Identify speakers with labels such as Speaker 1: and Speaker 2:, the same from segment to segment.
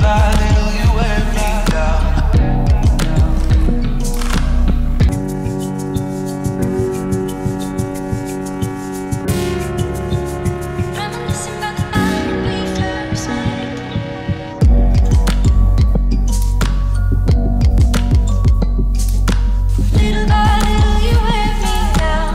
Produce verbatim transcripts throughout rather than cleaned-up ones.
Speaker 1: valley, will you wear me down?
Speaker 2: Reminiscing about the night when we first met. Little by little, you wear me down.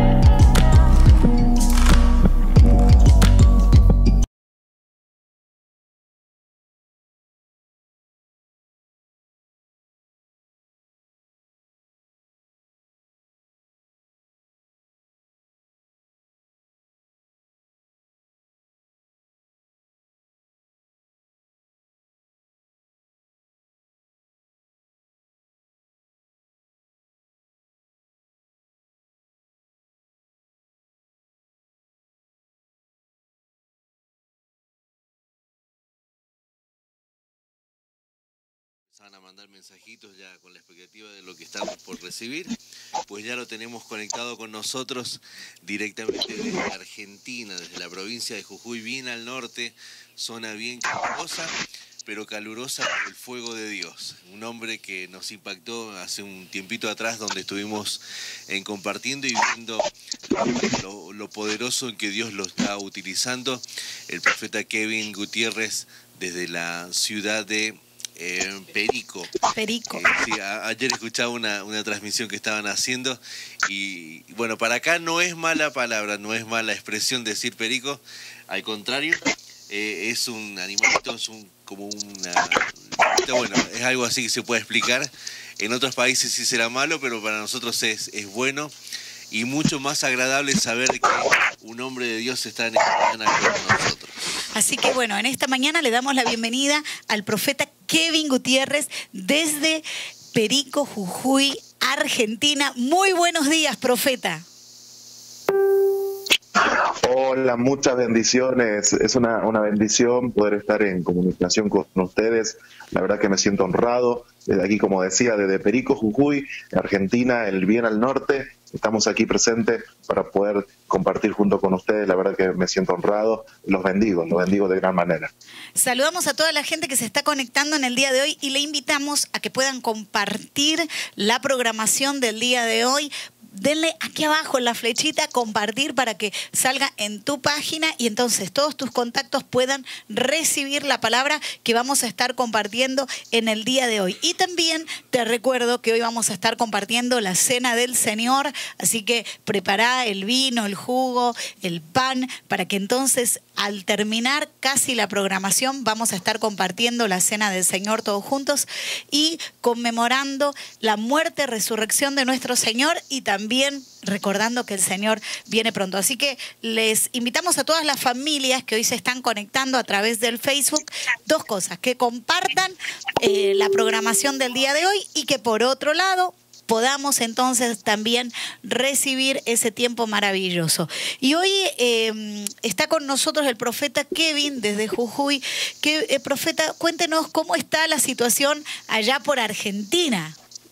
Speaker 3: Van a mandar mensajitos ya con la expectativa de lo que estamos por recibir, pues ya lo tenemos conectado con nosotros directamente desde Argentina, desde la provincia de Jujuy, bien al norte, zona bien calurosa, pero calurosa por el fuego de Dios. Un hombre que nos impactó hace un tiempito atrás, donde estuvimos en compartiendo y viendo lo, lo poderoso en que Dios lo está utilizando, el profeta Kevin Gutiérrez, desde la ciudad de Eh, Perico.
Speaker 4: Perico.
Speaker 3: Eh, sí, a, ayer escuchaba una, una transmisión que estaban haciendo y, y bueno, para acá no es mala palabra, no es mala expresión decir perico, al contrario, eh, es un animalito, es un, como una... Bueno, es algo así que se puede explicar. En otros países sí será malo, pero para nosotros es, es bueno y mucho más agradable saber que un hombre de Dios está en esta mañana con nosotros.
Speaker 4: Así que bueno, en esta mañana le damos la bienvenida al profeta Kevin Gutiérrez desde Perico, Jujuy, Argentina. Muy buenos días, profeta.
Speaker 5: Hola, muchas bendiciones. Es una, una bendición poder estar en comunicación con ustedes. La verdad que me siento honrado. Desde aquí, como decía, desde Perico, Jujuy, Argentina, el bien al norte. Estamos aquí presentes para poder compartir junto con ustedes. La verdad que me siento honrado. Los bendigo, los bendigo de gran manera.
Speaker 4: Saludamos a toda la gente que se está conectando en el día de hoy y le invitamos a que puedan compartir la programación del día de hoy. Denle aquí abajo en la flechita compartir para que salga en tu página y entonces todos tus contactos puedan recibir la palabra que vamos a estar compartiendo en el día de hoy. Y también te recuerdo que hoy vamos a estar compartiendo la cena del Señor, así que prepara el vino, el jugo, el pan, para que entonces al terminar casi la programación vamos a estar compartiendo la cena del Señor todos juntos y conmemorando la muerte, resurrección de nuestro Señor y también También recordando que el Señor viene pronto. Así que les invitamos a todas las familias que hoy se están conectando a través del Facebook, dos cosas, que compartan eh, la programación del día de hoy y que por otro lado podamos entonces también recibir ese tiempo maravilloso. Y hoy eh, está con nosotros el profeta Kevin desde Jujuy. Que, eh, profeta, cuéntenos cómo está la situación allá por Argentina.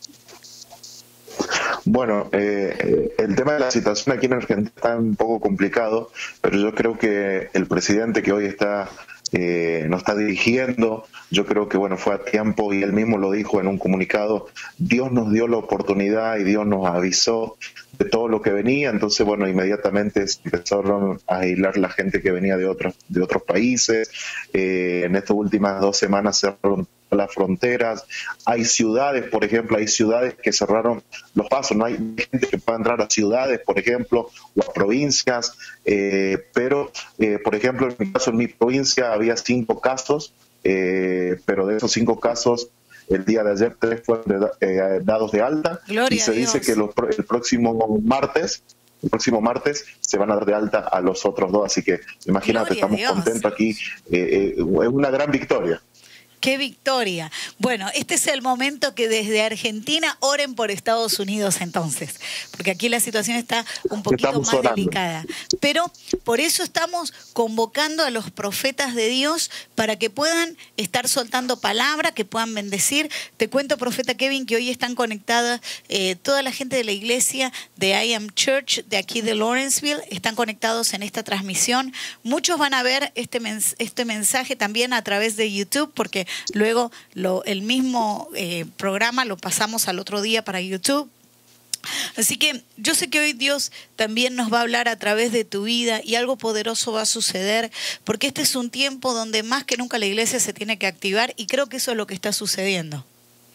Speaker 5: Bueno, eh, el tema de la situación aquí en Argentina está un poco complicado, pero yo creo que el presidente que hoy está eh, nos está dirigiendo, yo creo que bueno fue a tiempo y él mismo lo dijo en un comunicado. Dios nos dio la oportunidad y Dios nos avisó de todo lo que venía, entonces bueno, inmediatamente se empezaron a aislar la gente que venía de otros de otros países. Eh, en estas últimas dos semanas cerraron las fronteras, hay ciudades, por ejemplo, hay ciudades que cerraron los pasos, no hay gente que pueda entrar a ciudades, por ejemplo, o a provincias, eh, pero, eh, por ejemplo, en mi caso, en mi provincia había cinco casos, eh, pero de esos cinco casos, el día de ayer tres fueron de, eh, dados de alta.
Speaker 4: Gloria
Speaker 5: y se dice que los, el próximo martes El próximo martes se van a dar de alta a los otros dos, así que imagínate, estamos contentos aquí, eh, eh, es una gran victoria.
Speaker 4: ¡Qué victoria! Bueno, este es el momento que desde Argentina oren por Estados Unidos entonces, porque aquí la situación está un poquito
Speaker 5: Estamos
Speaker 4: más
Speaker 5: orando.
Speaker 4: delicada. Pero por eso estamos convocando a los profetas de Dios para que puedan estar soltando palabra, que puedan bendecir. Te cuento, profeta Kevin, que hoy están conectadas eh, toda la gente de la iglesia de I Am Church, de aquí de Lawrenceville, están conectados en esta transmisión. Muchos van a ver este, mens este mensaje también a través de YouTube, porque Luego lo, el mismo eh, programa lo pasamos al otro día para YouTube. Así que yo sé que hoy Dios también nos va a hablar a través de tu vida y algo poderoso va a suceder, porque este es un tiempo donde más que nunca la iglesia se tiene que activar y creo que eso es lo que está sucediendo.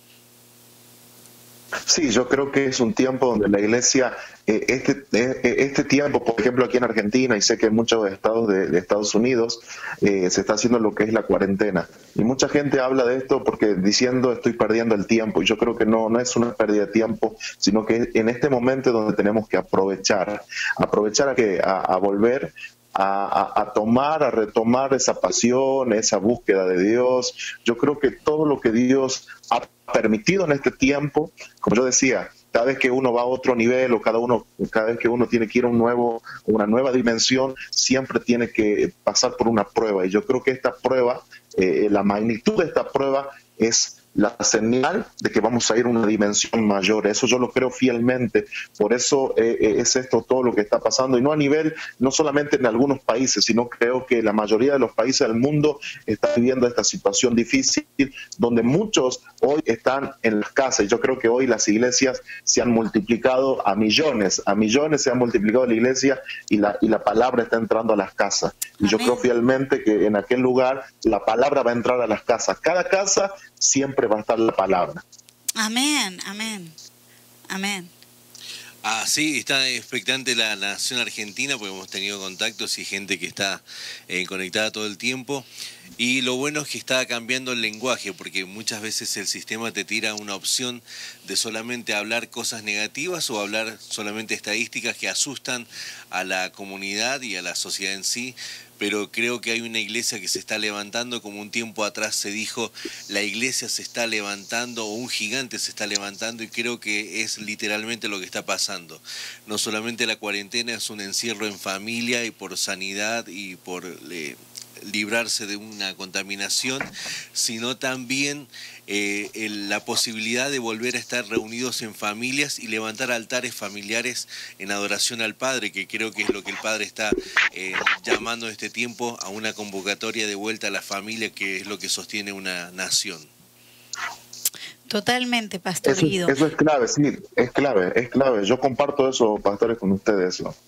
Speaker 5: Sí, yo creo que es un tiempo donde la iglesia, eh, este, eh, este tiempo, por ejemplo, aquí en Argentina, y sé que en muchos estados de, de Estados Unidos, eh, se está haciendo lo que es la cuarentena. Y mucha gente habla de esto porque diciendo estoy perdiendo el tiempo. Y yo creo que no, no es una pérdida de tiempo, sino que en este momento es donde tenemos que aprovechar. Aprovechar a, que, a, a volver A, a, a tomar, a retomar esa pasión, esa búsqueda de Dios. Yo creo que todo lo que Dios ha permitido en este tiempo, como yo decía, cada vez que uno va a otro nivel o cada uno, cada vez que uno tiene que ir a un nuevo, una nueva dimensión, siempre tiene que pasar por una prueba. Y yo creo que esta prueba, eh, la magnitud de esta prueba es la señal de que vamos a ir a una dimensión mayor. Eso yo lo creo fielmente. Por eso eh, es esto todo lo que está pasando. Y no a nivel, no solamente en algunos países, sino creo que la mayoría de los países del mundo están viviendo esta situación difícil, donde muchos hoy están en las casas. Y yo creo que hoy las iglesias se han multiplicado a millones. A millones se han multiplicado la iglesia y la, y la palabra está entrando a las casas. Y Amén. Yo creo fielmente que en aquel lugar la palabra va a entrar a las casas. Cada casa siempre va a estar la palabra.
Speaker 4: Amén, amén, amén.
Speaker 3: Ah, sí, está expectante la nación argentina porque hemos tenido contactos y gente que está eh, conectada todo el tiempo. Y lo bueno es que está cambiando el lenguaje, porque muchas veces el sistema te tira una opción de solamente hablar cosas negativas o hablar solamente estadísticas que asustan a la comunidad y a la sociedad en sí. Pero creo que hay una iglesia que se está levantando, como un tiempo atrás se dijo, la iglesia se está levantando o un gigante se está levantando, y creo que es literalmente lo que está pasando. No solamente la cuarentena es un encierro en familia y por sanidad y por eh, librarse de una contaminación, sino también eh, el, la posibilidad de volver a estar reunidos en familias y levantar altares familiares en adoración al Padre, que creo que es lo que el Padre está eh, llamando en este tiempo a una convocatoria de vuelta a la familia, que es lo que sostiene una nación.
Speaker 4: Totalmente, Pastor
Speaker 5: Eso,
Speaker 4: Guido.
Speaker 5: Eso es clave, sí, es clave, es clave. Yo comparto eso, pastores, con ustedes. ¿No?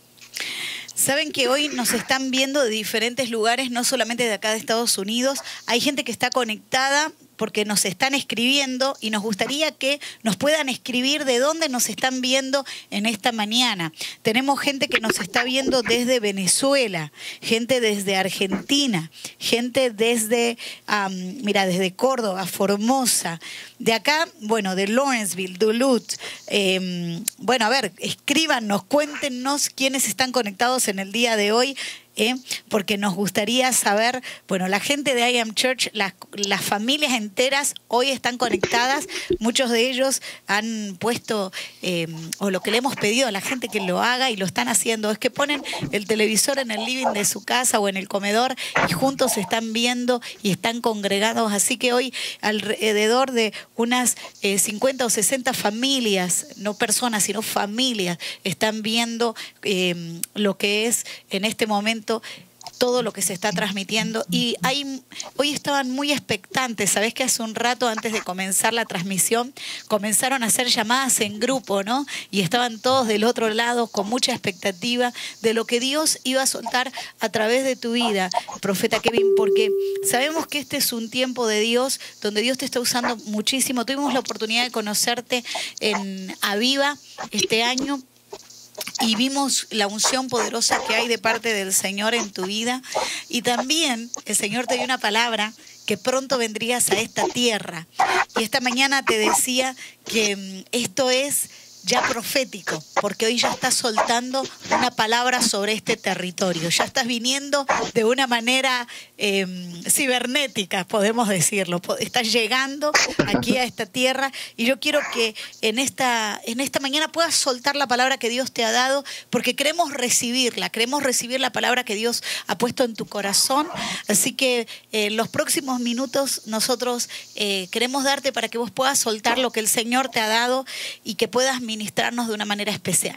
Speaker 4: Saben que hoy nos están viendo de diferentes lugares, no solamente de acá de Estados Unidos. Hay gente que está conectada porque nos están escribiendo y nos gustaría que nos puedan escribir de dónde nos están viendo en esta mañana. Tenemos gente que nos está viendo desde Venezuela, gente desde Argentina, gente desde, um, mira, desde Córdoba, Formosa, de acá, bueno, de Lawrenceville, Duluth. Eh, bueno, a ver, escríbanos, cuéntenos quiénes están conectados en el día de hoy. ¿Eh? Porque nos gustaría saber, bueno, la gente de I Am Church, las, las familias enteras hoy están conectadas, muchos de ellos han puesto, eh, o lo que le hemos pedido a la gente que lo haga y lo están haciendo, es que ponen el televisor en el living de su casa o en el comedor y juntos se están viendo y están congregados, así que hoy alrededor de unas eh, cincuenta o sesenta familias, no personas, sino familias, están viendo eh, lo que es en este momento todo lo que se está transmitiendo. Y hay, hoy estaban muy expectantes. Sabés que hace un rato, antes de comenzar la transmisión, comenzaron a hacer llamadas en grupo, ¿no? Y estaban todos del otro lado con mucha expectativa de lo que Dios iba a soltar a través de tu vida, profeta Kevin, porque sabemos que este es un tiempo de Dios, donde Dios te está usando muchísimo. Tuvimos la oportunidad de conocerte en Aviva este año, y vimos la unción poderosa que hay de parte del Señor en tu vida. Y también el Señor te dio una palabra que pronto vendrías a esta tierra. Y esta mañana te decía que esto es ya profético, porque hoy ya estás soltando una palabra sobre este territorio. Ya estás viniendo de una manera eh, cibernética, podemos decirlo. Estás llegando aquí a esta tierra y yo quiero que en esta, en esta mañana puedas soltar la palabra que Dios te ha dado, porque queremos recibirla, queremos recibir la palabra que Dios ha puesto en tu corazón. Así que en eh, los próximos minutos nosotros eh, queremos darte para que vos puedas soltar lo que el Señor te ha dado y que puedas ministrarnos de una manera especial.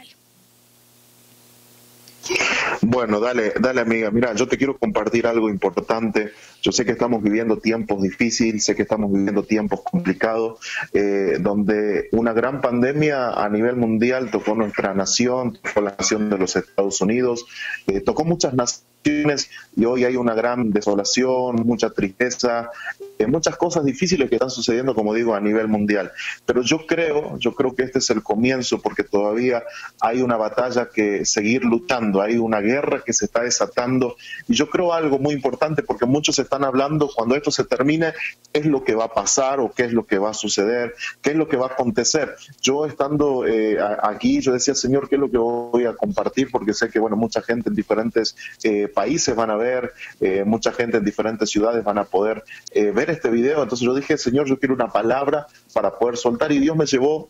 Speaker 5: Bueno, dale, dale amiga. Mira, yo te quiero compartir algo importante. Yo sé que estamos viviendo tiempos difíciles, sé que estamos viviendo tiempos complicados, eh, donde una gran pandemia a nivel mundial tocó nuestra nación, tocó la nación de los Estados Unidos, eh, tocó muchas naciones y hoy hay una gran desolación, mucha tristeza, eh, muchas cosas difíciles que están sucediendo, como digo, a nivel mundial. Pero yo creo, yo creo que este es el comienzo, porque todavía hay una batalla que seguir luchando, hay una guerra que se está desatando, y yo creo algo muy importante, porque muchos están hablando, cuando esto se termine, qué es lo que va a pasar o qué es lo que va a suceder, qué es lo que va a acontecer. Yo estando eh, aquí, yo decía, Señor, ¿qué es lo que voy a compartir? Porque sé que, bueno, mucha gente en diferentes eh, países van a ver, eh, mucha gente en diferentes ciudades van a poder eh, ver este video. Entonces yo dije, Señor, yo quiero una palabra para poder soltar, y Dios me llevó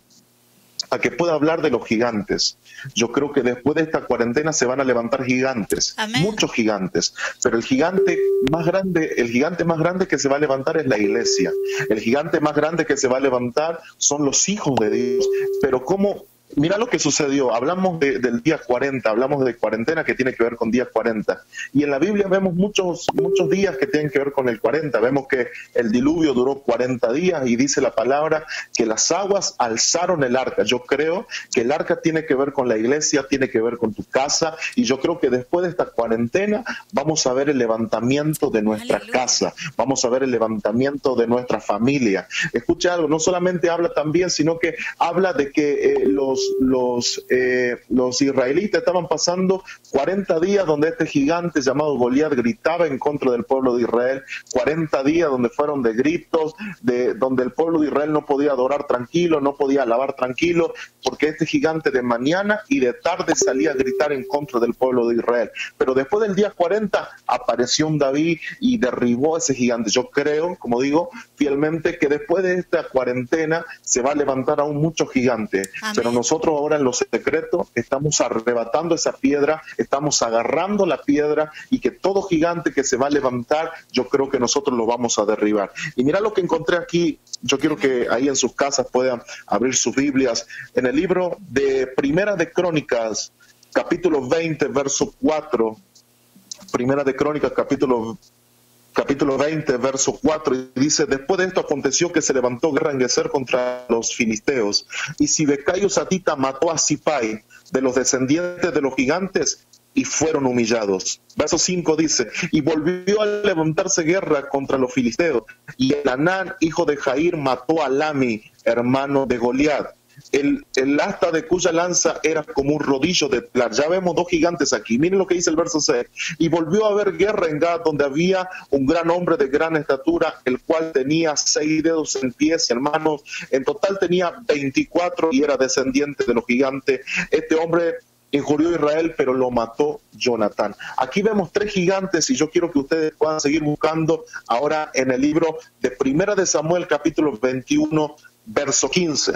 Speaker 5: a que pueda hablar de los gigantes. Yo creo que después de esta cuarentena se van a levantar gigantes,
Speaker 4: Amén.
Speaker 5: Muchos gigantes, pero el gigante más grande, el gigante más grande que se va a levantar es la iglesia. El gigante más grande que se va a levantar son los hijos de Dios. Pero cómo Mira lo que sucedió, hablamos de, del día cuarenta, hablamos de cuarentena que tiene que ver con día cuarenta, y en la Biblia vemos muchos, muchos días que tienen que ver con el cuarenta. Vemos que el diluvio duró cuarenta días y dice la palabra que las aguas alzaron el arca. Yo creo que el arca tiene que ver con la iglesia, tiene que ver con tu casa, y yo creo que después de esta cuarentena vamos a ver el levantamiento de nuestra
Speaker 4: Aleluya.
Speaker 5: casa, vamos a ver el levantamiento de nuestra familia. Escucha algo, no solamente habla también, sino que habla de que eh, los Los, eh, los israelitas estaban pasando cuarenta días donde este gigante llamado Goliat gritaba en contra del pueblo de Israel, cuarenta días donde fueron de gritos, de, donde el pueblo de Israel no podía adorar tranquilo, no podía alabar tranquilo, porque este gigante de mañana y de tarde salía a gritar en contra del pueblo de Israel. Pero después del día cuarenta apareció un David y derribó a ese gigante. Yo creo, como digo, fielmente que después de esta cuarentena se va a levantar aún muchos gigantes.
Speaker 4: Amén.
Speaker 5: Pero nosotros ahora en lo secreto estamos arrebatando esa piedra, estamos agarrando la piedra, y que todo gigante que se va a levantar, yo creo que nosotros lo vamos a derribar. Y mira lo que encontré aquí. Yo quiero que ahí en sus casas puedan abrir sus Biblias. En el libro de Primera de Crónicas, capítulo veinte, verso cuatro. Primera de Crónicas, capítulo capítulo veinte, verso cuatro, y dice: después de esto aconteció que se levantó guerra en Geser contra los filisteos, y Sibecayo Satita mató a Sipai, de los descendientes de los gigantes, y fueron humillados. Verso cinco dice: y volvió a levantarse guerra contra los filisteos, y Elhanán, hijo de Jair, mató a Lami, hermano de Goliat. El, el asta de cuya lanza era como un rodillo de telar. Ya vemos dos gigantes aquí. Miren lo que dice el verso seis. Y volvió a haber guerra en Gad, donde había un gran hombre de gran estatura, el cual tenía seis dedos en pies y en manos. En total tenía veinticuatro y era descendiente de los gigantes. Este hombre injurió a Israel, pero lo mató Jonatán. Aquí vemos tres gigantes, y yo quiero que ustedes puedan seguir buscando ahora en el libro de Primera de Samuel, capítulo veintiuno, verso quince.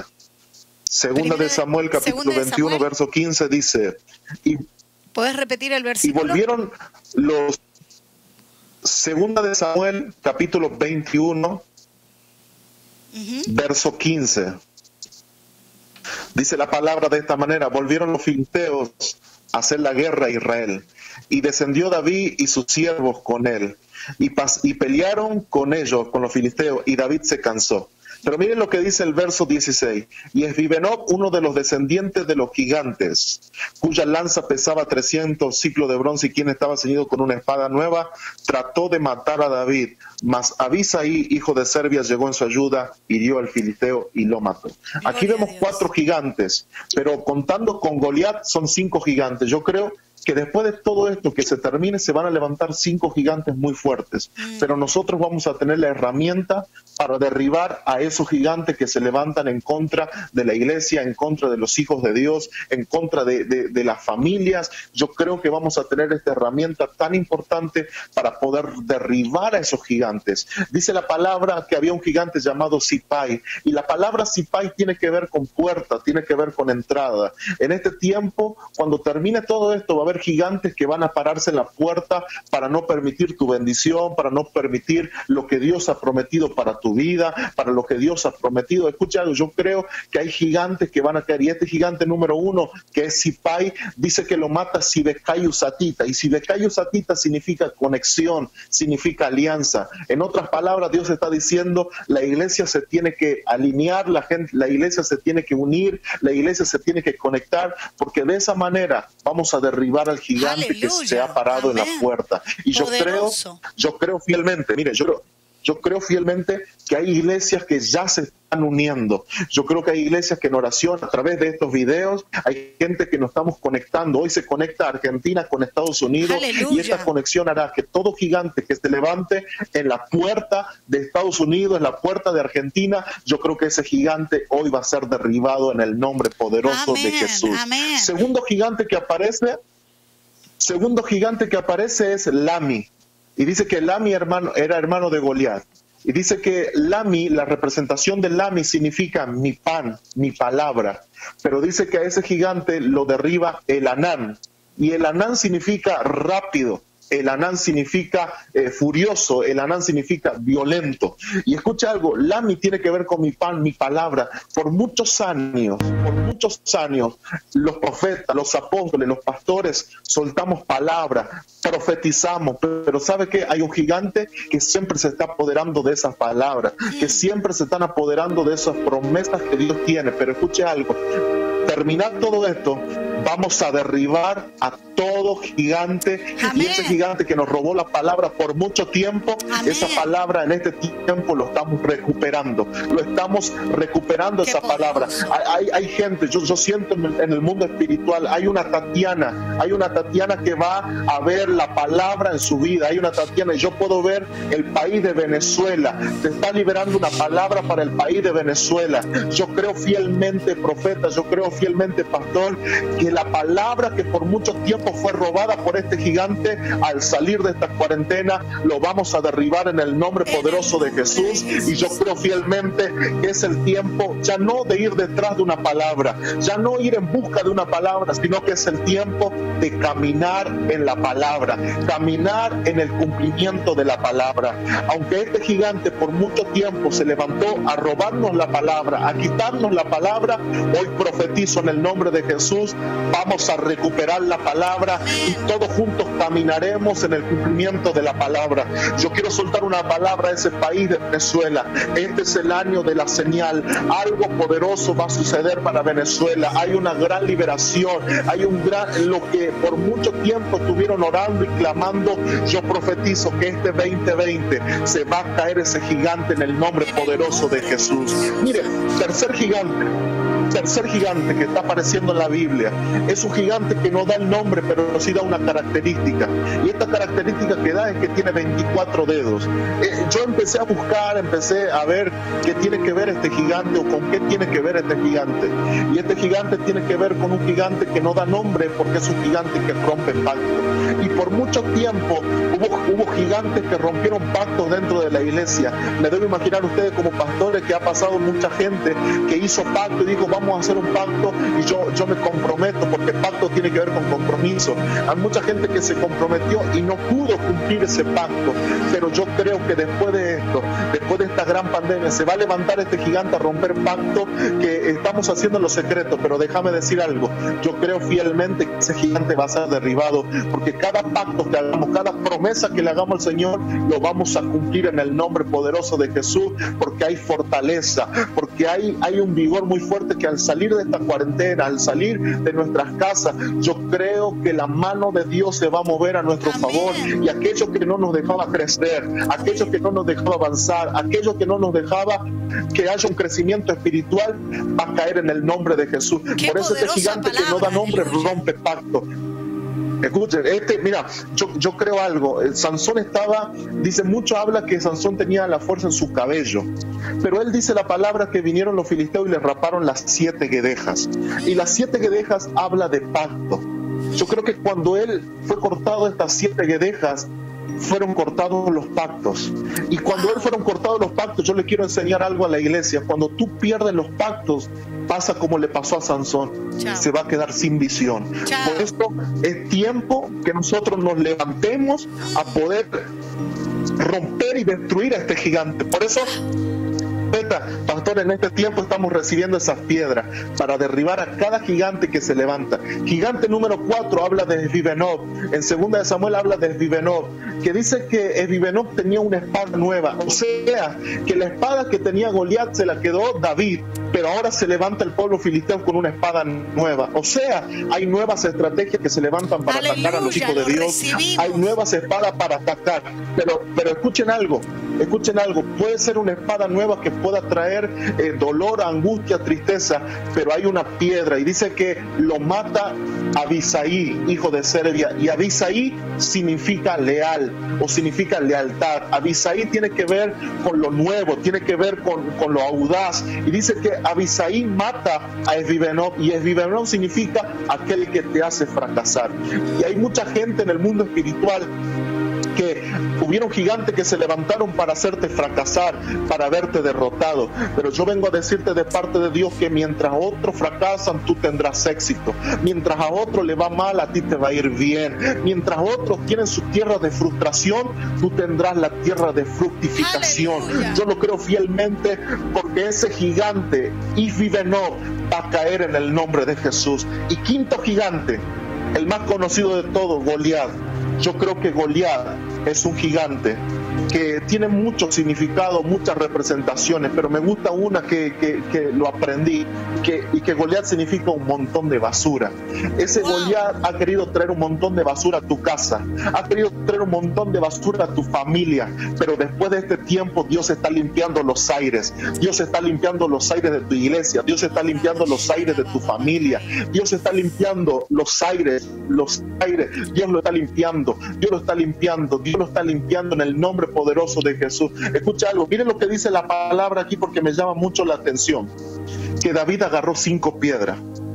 Speaker 5: Segunda de Samuel, capítulo veintiuno, verso quince, dice: y,
Speaker 4: ¿Puedes repetir el
Speaker 5: y
Speaker 4: versículo?
Speaker 5: volvieron los... Segunda de Samuel, capítulo veintiuno,
Speaker 4: Ujú.
Speaker 5: verso quince. Dice la palabra de esta manera: volvieron los filisteos a hacer la guerra a Israel, y descendió David y sus siervos con él, y, pas- y pelearon con ellos, con los filisteos, y David se cansó. Pero miren lo que dice el verso dieciséis. Y Esbibenob, uno de los descendientes de los gigantes, cuya lanza pesaba trescientos ciclos de bronce y quien estaba ceñido con una espada nueva, trató de matar a David. Mas Abisaí, hijo de Serbia, llegó en su ayuda, hirió al filisteo y lo mató. Aquí
Speaker 4: Gloria a
Speaker 5: vemos
Speaker 4: Dios.
Speaker 5: cuatro gigantes, pero contando con Goliat son cinco gigantes. Yo creo que después de todo esto que se termine, se van a levantar cinco gigantes muy fuertes,
Speaker 4: Mm.
Speaker 5: pero nosotros vamos a tener la herramienta para derribar a esos gigantes que se levantan en contra de la iglesia, en contra de los hijos de Dios, en contra de, de, de las familias. Yo creo que vamos a tener esta herramienta tan importante para poder derribar a esos gigantes. Dice la palabra que había un gigante llamado Sipai, y la palabra Sipai tiene que ver con puerta, tiene que ver con entrada. En este tiempo, cuando termine todo esto, va a haber gigantes que van a pararse en la puerta para no permitir tu bendición, para no permitir lo que Dios ha prometido para tu tu vida, para lo que Dios ha prometido. Escucha algo, yo creo que hay gigantes que van a caer, y este gigante número uno, que es Sipai, dice que lo mata Sibekai Usatita, y Sibekai Usatita significa conexión, significa alianza. En otras palabras, Dios está diciendo, la iglesia se tiene que alinear, la gente, la iglesia se tiene que unir, la iglesia se tiene que conectar, porque de esa manera vamos a derribar al gigante
Speaker 4: Aleluya.
Speaker 5: que se ha parado
Speaker 4: Amén.
Speaker 5: en la puerta. Y yo creo,
Speaker 4: Poderoso.
Speaker 5: yo creo fielmente, mire, yo creo, yo creo fielmente que hay iglesias que ya se están uniendo. Yo creo que hay iglesias que en oración, a través de estos videos, hay gente que nos estamos conectando. Hoy se conecta Argentina con Estados Unidos.
Speaker 4: Aleluya.
Speaker 5: Y esta conexión hará que todo gigante que se levante en la puerta de Estados Unidos, en la puerta de Argentina, yo creo que ese gigante hoy va a ser derribado en el nombre poderoso
Speaker 4: Amén,
Speaker 5: de Jesús.
Speaker 4: amén.
Speaker 5: Segundo gigante que aparece, segundo gigante que aparece es Lami. Y dice que Lami hermano, era hermano de Goliat. Y dice que Lami, la representación de Lami significa mi pan, mi palabra. Pero dice que a ese gigante lo derriba el Anán. Y el Anán significa rápido. El Anán significa eh, furioso, el Anán significa violento. Y escucha algo, Lami tiene que ver con mi pan, mi palabra. Por muchos años, por muchos años, los profetas, los apóstoles, los pastores, soltamos palabras, profetizamos, pero ¿sabe qué? Hay un gigante que siempre se está apoderando de esas palabras, que siempre se están apoderando de esas promesas que Dios tiene. Pero escuche algo, terminar todo esto, vamos a derribar a todo gigante.
Speaker 4: Amén.
Speaker 5: Y ese gigante que nos robó la palabra por mucho tiempo,
Speaker 4: Amén.
Speaker 5: esa palabra en este tiempo lo estamos recuperando, lo estamos recuperando.
Speaker 4: Qué
Speaker 5: esa palabra.
Speaker 4: poderoso.
Speaker 5: Hay, hay, hay gente, yo, yo siento en el, en el mundo espiritual, hay una Tatiana, hay una Tatiana que va a ver la palabra en su vida, hay una Tatiana, y yo puedo ver el país de Venezuela, te está liberando una palabra para el país de Venezuela. Yo creo fielmente, profeta, yo creo fielmente, pastor, que la palabra que por mucho tiempo fue robada por este gigante, al salir de esta cuarentena, lo vamos a derribar en el nombre poderoso de Jesús. Y yo creo fielmente que es el tiempo ya no de ir detrás de una palabra, ya no ir en busca de una palabra, sino que es el tiempo de caminar en la palabra, caminar en el cumplimiento de la palabra. Aunque este gigante por mucho tiempo se levantó a robarnos la palabra, a quitarnos la palabra, hoy profetizo en el nombre de Jesús, vamos a recuperar la palabra y todos juntos caminaremos en el cumplimiento de la palabra. Yo quiero soltar una palabra a ese país de Venezuela. Este es el año de la señal. Algo poderoso va a suceder para Venezuela. Hay una gran liberación, hay un gran, lo que por mucho tiempo estuvieron orando y clamando, yo profetizo que este veinte veinte se va a caer ese gigante en el nombre poderoso de Jesús. Mire, tercer gigante. Tercer gigante que está apareciendo en la Biblia es un gigante que no da el nombre, pero sí da una característica, y esta característica que da es que tiene veinticuatro dedos. Eh, yo empecé a buscar, empecé a ver qué tiene que ver este gigante o con qué tiene que ver este gigante, y este gigante tiene que ver con un gigante que no da nombre, porque es un gigante que rompe pactos. Y por mucho tiempo hubo, hubo gigantes que rompieron pactos dentro de la iglesia. Me debo imaginar ustedes como pastores que ha pasado mucha gente que hizo pacto y dijo, vamos a hacer un pacto y yo, yo me comprometo, porque pacto tiene que ver con compromiso. Hay mucha gente que se comprometió y no pudo cumplir ese pacto, pero yo creo que después de esto, después de esta gran pandemia, se va a levantar este gigante a romper pacto que estamos haciendo en lo secreto. Pero déjame decir algo, yo creo fielmente que ese gigante va a ser derribado, porque cada pacto que hagamos, cada promesa que le hagamos al Señor, lo vamos a cumplir en el nombre poderoso de Jesús, porque hay fortaleza, porque hay, hay un vigor muy fuerte que al salir de esta cuarentena, al salir de nuestras casas, yo creo que la mano de Dios se va a mover a nuestro
Speaker 4: Amén.
Speaker 5: favor, y aquello que no nos dejaba crecer, aquello que no nos dejaba avanzar, aquello que no nos dejaba que haya un crecimiento espiritual, va a caer en el nombre de Jesús.
Speaker 4: Qué
Speaker 5: Por eso este
Speaker 4: poderosa
Speaker 5: gigante que no da
Speaker 4: palabra,
Speaker 5: nombre
Speaker 4: aleluya.
Speaker 5: rompe pacto. Escuchen, este, mira, yo, yo creo algo. El Sansón estaba, dice, mucho habla que Sansón tenía la fuerza en su cabello, pero él dice la palabra que vinieron los filisteos y le raparon las siete guedejas. Y las siete guedejas habla de pacto. Yo creo que cuando él fue cortado estas siete guedejas, fueron cortados los pactos. Y cuando él fueron cortados los pactos, yo le quiero enseñar algo a la iglesia. Cuando tú pierdes los pactos, pasa como le pasó a Sansón.
Speaker 4: Chao.
Speaker 5: Se va a quedar sin visión.
Speaker 4: Chao.
Speaker 5: Por esto es tiempo que nosotros nos levantemos a poder romper y destruir a este gigante. Por eso, pastor, en este tiempo estamos recibiendo esas piedras para derribar a cada gigante que se levanta. Gigante número cuatro habla de Esbibenob. En segunda de Samuel habla de Esbibenob, que dice que Esbibenob tenía una espada nueva. O sea, que la espada que tenía Goliat se la quedó David, pero ahora se levanta el pueblo filisteo con una espada nueva. O sea, hay nuevas estrategias que se levantan para
Speaker 4: Aleluya,
Speaker 5: atacar a los hijos de Dios.
Speaker 4: recibimos.
Speaker 5: Hay nuevas espadas para atacar. Pero, pero escuchen algo, escuchen algo. Puede ser una espada nueva que pueda traer eh, dolor, angustia, tristeza, pero hay una piedra y dice que lo mata Abisaí, hijo de Serbia, y Abisaí significa leal o significa lealtad. Abisaí tiene que ver con lo nuevo, tiene que ver con, con lo audaz, y dice que Abisaí mata a Esbibenob, y Esbibenob significa aquel que te hace fracasar. Y hay mucha gente en el mundo espiritual que hubieron gigantes que se levantaron para hacerte fracasar, para verte derrotado, pero yo vengo a decirte de parte de Dios que mientras otros fracasan, tú tendrás éxito. Mientras a otros le va mal, a ti te va a ir bien. Mientras otros tienen su tierra de frustración, tú tendrás la tierra de fructificación.
Speaker 4: Aleluya.
Speaker 5: Yo lo creo fielmente, porque ese gigante Esbibenob va a caer en el nombre de Jesús. Y quinto gigante, el más conocido de todos, Goliat. Yo creo que Goliat es un gigante que tiene mucho significado, muchas representaciones, pero me gusta una que, que, que lo aprendí, que, y que Goliat significa un montón de basura. Ese
Speaker 4: Wow.
Speaker 5: Goliat ha querido traer un montón de basura a tu casa, ha querido traer un montón de basura a tu familia, pero después de este tiempo Dios está limpiando los aires, Dios está limpiando los aires de tu iglesia, Dios está limpiando los aires de tu familia, Dios está limpiando los aires, los aires, Dios lo está limpiando, Dios lo está limpiando, Dios lo está limpiando en el nombre poderoso de Jesús. Escucha algo, miren lo que dice la palabra aquí porque me llama mucho la atención, que David agarró cinco piedras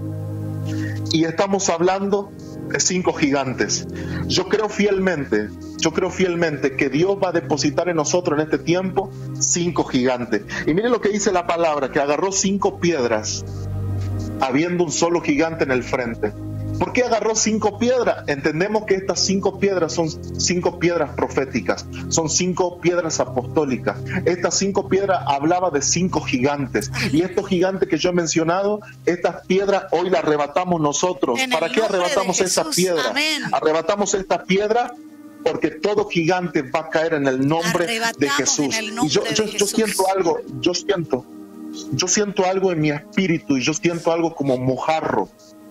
Speaker 5: y estamos hablando de cinco gigantes. Yo creo fielmente, yo creo fielmente que Dios va a depositar en nosotros en este tiempo cinco gigantes. Y miren lo que dice la palabra, que agarró cinco piedras habiendo un solo gigante en el frente. ¿Por qué agarró cinco piedras? Entendemos que estas cinco piedras son cinco piedras proféticas, son cinco piedras apostólicas. Estas cinco piedras hablaba de cinco gigantes. Y estos gigantes que yo he mencionado, estas piedras hoy las arrebatamos nosotros.
Speaker 4: En
Speaker 5: ¿Para
Speaker 4: el
Speaker 5: qué
Speaker 4: nombre
Speaker 5: arrebatamos
Speaker 4: de
Speaker 5: esa
Speaker 4: Jesús.
Speaker 5: piedra?
Speaker 4: Amén.
Speaker 5: Arrebatamos esta piedra porque todo gigante va a caer en el nombre de
Speaker 4: Arrebatamos
Speaker 5: Jesús.
Speaker 4: en el nombre
Speaker 5: Y yo,
Speaker 4: de
Speaker 5: yo, yo
Speaker 4: Jesús.
Speaker 5: siento algo, yo siento, yo siento algo en mi espíritu y yo siento algo como mojarro.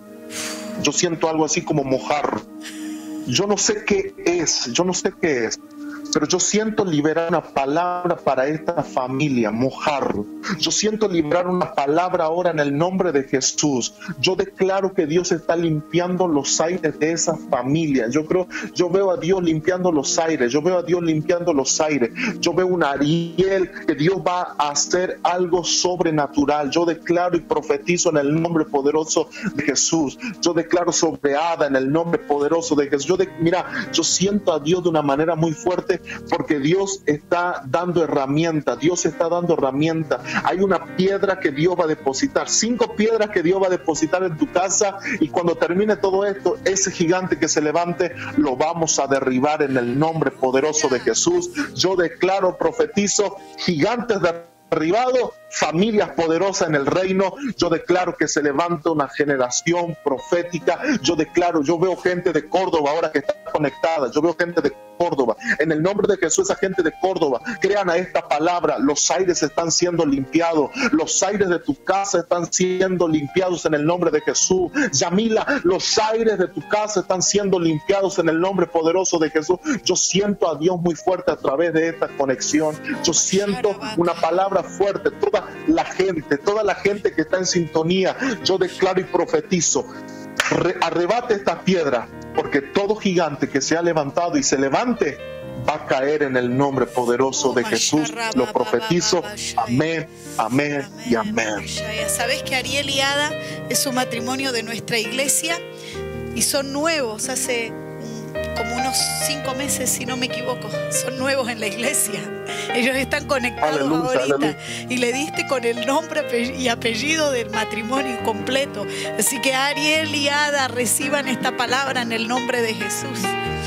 Speaker 5: Yo siento algo así como mojarro. Yo no sé qué es, yo no sé qué es, pero yo siento liberar una palabra para esta familia, mojarro. Yo siento liberar una palabra ahora en el nombre de Jesús. Yo declaro que Dios está limpiando los aires de esa familia. Yo creo, yo veo a Dios limpiando los aires, yo veo a Dios limpiando los aires. Yo veo un Ariel, que Dios va a hacer algo sobrenatural. Yo declaro y profetizo en el nombre poderoso de Jesús. Yo declaro sobre Ada en el nombre poderoso de Jesús. Yo de, mira, yo siento a Dios de una manera muy fuerte, porque Dios está dando herramientas, Dios está dando herramientas. Hay una piedra que Dios va a depositar, cinco piedras que Dios va a depositar en tu casa, y cuando termine todo esto, ese gigante que se levante, lo vamos a derribar en el nombre poderoso de Jesús. Yo declaro, profetizo, gigantes derribados, familias poderosas en el reino. Yo declaro que se levanta una generación profética. Yo declaro, yo veo gente de Córdoba ahora que está conectada, yo veo gente de Córdoba, en el nombre de Jesús, esa gente de Córdoba, crean a esta palabra, los aires están siendo limpiados, los aires de tu casa están siendo limpiados en el nombre de Jesús. Yamila, los aires de tu casa están siendo limpiados en el nombre poderoso de Jesús. Yo siento a Dios muy fuerte a través de esta conexión, yo siento una palabra fuerte. Toda la gente, toda la gente que está en sintonía, yo declaro y profetizo, Re- arrebate esta piedra, porque todo gigante que se ha levantado y se levante va a caer en el nombre poderoso de Jesús. Lo profetizo. Amén, amén y amén.
Speaker 4: Sabes que Ariel y Ada es un matrimonio de nuestra iglesia y son nuevos, hace mm, como unos cinco meses, si no me equivoco, son nuevos en la iglesia. Ellos están conectados
Speaker 5: Aleluya,
Speaker 4: ahorita
Speaker 5: aleluya.
Speaker 4: y le diste con el nombre ape- y apellido del matrimonio completo. Así que Ariel y Ada reciban esta palabra en el nombre de Jesús.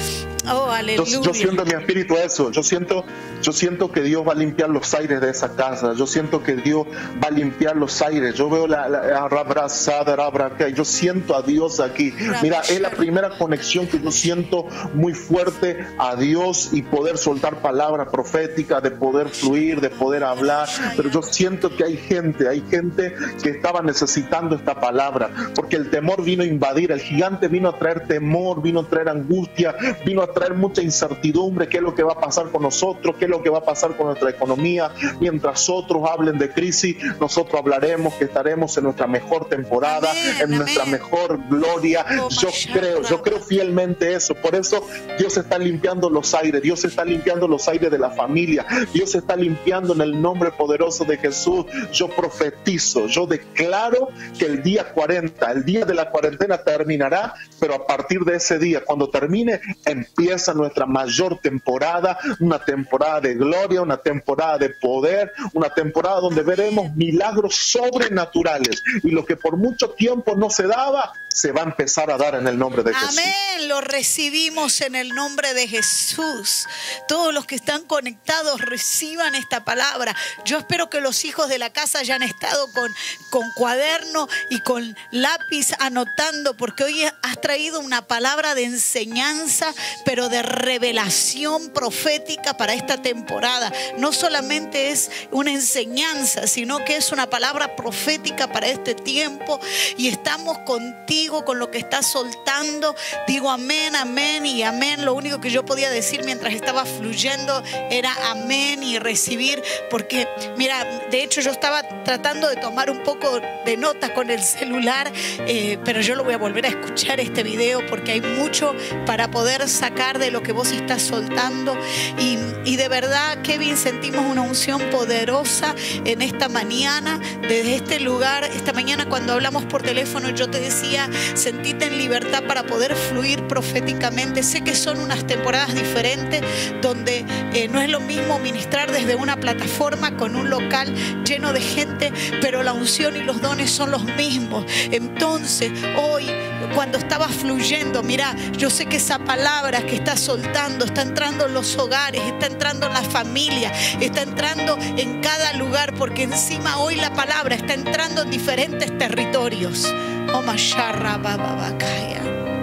Speaker 4: Oh,
Speaker 5: Yo,
Speaker 4: aleluya.
Speaker 5: yo siento en mi espíritu eso, yo siento, yo siento que Dios va a limpiar los aires de esa casa, yo siento que Dios va a limpiar los aires, yo veo la, la, la abrazada, abrazada, yo siento a Dios aquí. Mira, es la primera conexión que yo siento muy fuerte a Dios y poder soltar palabras proféticas, de poder fluir, de poder hablar, pero yo siento que hay gente, hay gente que estaba necesitando esta palabra, porque el temor vino a invadir, el gigante vino a traer temor, vino a traer angustia, vino a traer mucha incertidumbre, qué es lo que va a pasar con nosotros, qué es lo que va a pasar con nuestra economía. Mientras otros hablen de crisis, nosotros hablaremos que estaremos en nuestra mejor temporada,
Speaker 4: Amén,
Speaker 5: en
Speaker 4: amén.
Speaker 5: nuestra mejor gloria.
Speaker 4: Oh,
Speaker 5: Yo
Speaker 4: Masha,
Speaker 5: creo, yo
Speaker 4: Rabba.
Speaker 5: creo fielmente eso. Por eso Dios está limpiando los aires, Dios está limpiando los aires de la familia, Dios está limpiando en el nombre poderoso de Jesús. Yo profetizo, yo declaro que el día cuarenta, el día de la cuarentena terminará, pero a partir de ese día, cuando termine, empieza nuestra mayor temporada, una temporada de gloria, una temporada de poder, una temporada donde veremos milagros sobrenaturales, y lo que por mucho tiempo no se daba, se va a empezar a dar en el nombre de Jesús.
Speaker 4: Amén, lo recibimos en el nombre de Jesús. Todos los que están conectados reciban esta palabra. Yo espero que los hijos de la casa hayan estado con, con cuaderno y con lápiz anotando, porque hoy has traído una palabra de enseñanza, pero de revelación profética para esta temporada. No solamente es una enseñanza, sino que es una palabra profética para este tiempo, y estamos contigo con lo que estás soltando. Digo amén, amén y amén. Lo único que yo podía decir mientras estaba fluyendo era amén y recibir, porque mira, de hecho yo estaba tratando de tomar un poco de nota con el celular, eh, pero yo lo voy a volver a escuchar este video, porque hay mucho para poder sacar de lo que vos estás soltando. Y, y de verdad, Kevin, sentimos una unción poderosa en esta mañana, desde este lugar. Esta mañana cuando hablamos por teléfono, yo te decía, sentite en libertad para poder fluir proféticamente. Sé que son unas temporadas diferentes, donde eh, no es lo mismo ministrar desde una plataforma con un local lleno de gente, pero la unción y los dones son los mismos. Entonces, hoy, cuando estaba fluyendo, mira, yo sé que esa palabra que está soltando está entrando en los hogares, está entrando en las familias, está entrando en cada lugar, porque encima hoy la palabra está entrando en diferentes territorios. Oh, Masharra Bababakaya.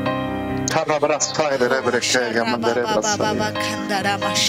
Speaker 5: Yo,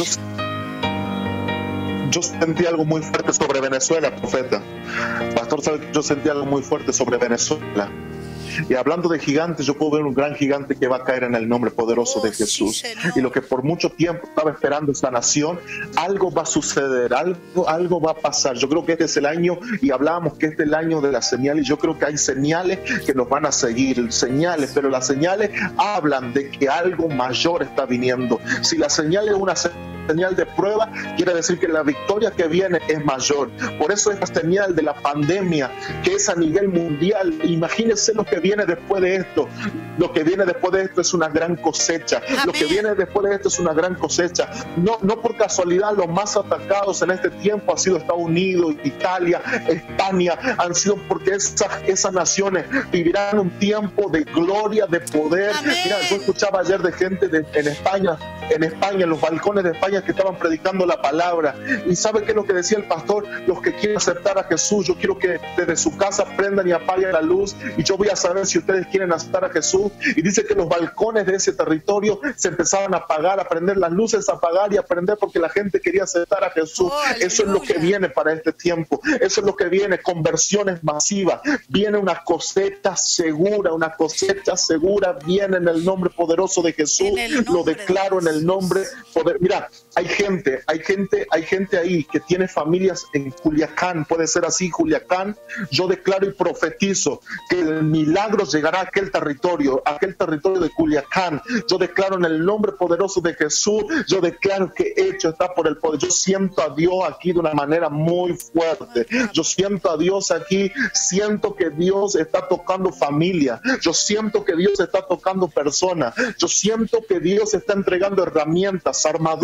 Speaker 5: yo sentí algo muy fuerte sobre Venezuela, profeta. Pastor, ¿sabe que yo sentí algo muy fuerte sobre Venezuela? Y hablando de gigantes, yo puedo ver un gran gigante que va a caer en el nombre poderoso
Speaker 4: Oh,
Speaker 5: de Jesús.
Speaker 4: sí, Señor.
Speaker 5: Y lo que por mucho tiempo estaba esperando esta nación, algo va a suceder, algo, algo va a pasar. Yo creo que este es el año, y hablábamos que este es el año de las señales. Yo creo que hay señales que nos van a seguir, señales, pero las señales hablan de que algo mayor está viniendo. Si la señal es una señal de prueba, quiere decir que la victoria que viene es mayor. Por eso esta señal de la pandemia, que es a nivel mundial, imagínense lo que viene después de esto. Lo que viene después de esto es una gran cosecha.
Speaker 4: Amén.
Speaker 5: Lo que viene después de esto es una gran cosecha. No, no por casualidad los más atacados en este tiempo han sido Estados Unidos, Italia, España, han sido porque esas, esas naciones vivirán un tiempo de gloria, de poder.
Speaker 4: Amén.
Speaker 5: Mira, yo escuchaba ayer de gente de, en España, en España, en los balcones de España, que estaban predicando la palabra. ¿Y sabe qué es lo que decía el pastor? Los que quieren aceptar a Jesús, yo quiero que desde su casa prendan y apaguen la luz, y yo voy a saber si ustedes quieren aceptar a Jesús. Y dice que los balcones de ese territorio se empezaban a apagar, a prender las luces, a apagar y a prender, porque la gente quería aceptar a Jesús.
Speaker 4: Oh,
Speaker 5: eso es lo que
Speaker 4: aleluya.
Speaker 5: viene para este tiempo. Eso es lo que viene, conversiones masivas. Viene una cosecha segura, una cosecha segura viene en el nombre poderoso de Jesús.
Speaker 4: En el
Speaker 5: Lo
Speaker 4: nombre de
Speaker 5: declaro en el
Speaker 4: Jesús.
Speaker 5: nombre poder. Mira, hay gente, hay gente, hay gente ahí que tiene familias en Culiacán, puede ser así, Culiacán. Yo declaro y profetizo que el milagro llegará a aquel territorio, a aquel territorio de Culiacán. Yo declaro en el nombre poderoso de Jesús, yo declaro que hecho está por el poder. Yo siento a Dios aquí de una manera muy fuerte. Yo siento a Dios aquí, siento que Dios está tocando familia. Yo siento que Dios está tocando personas. Yo siento que Dios está entregando herramientas, armadura,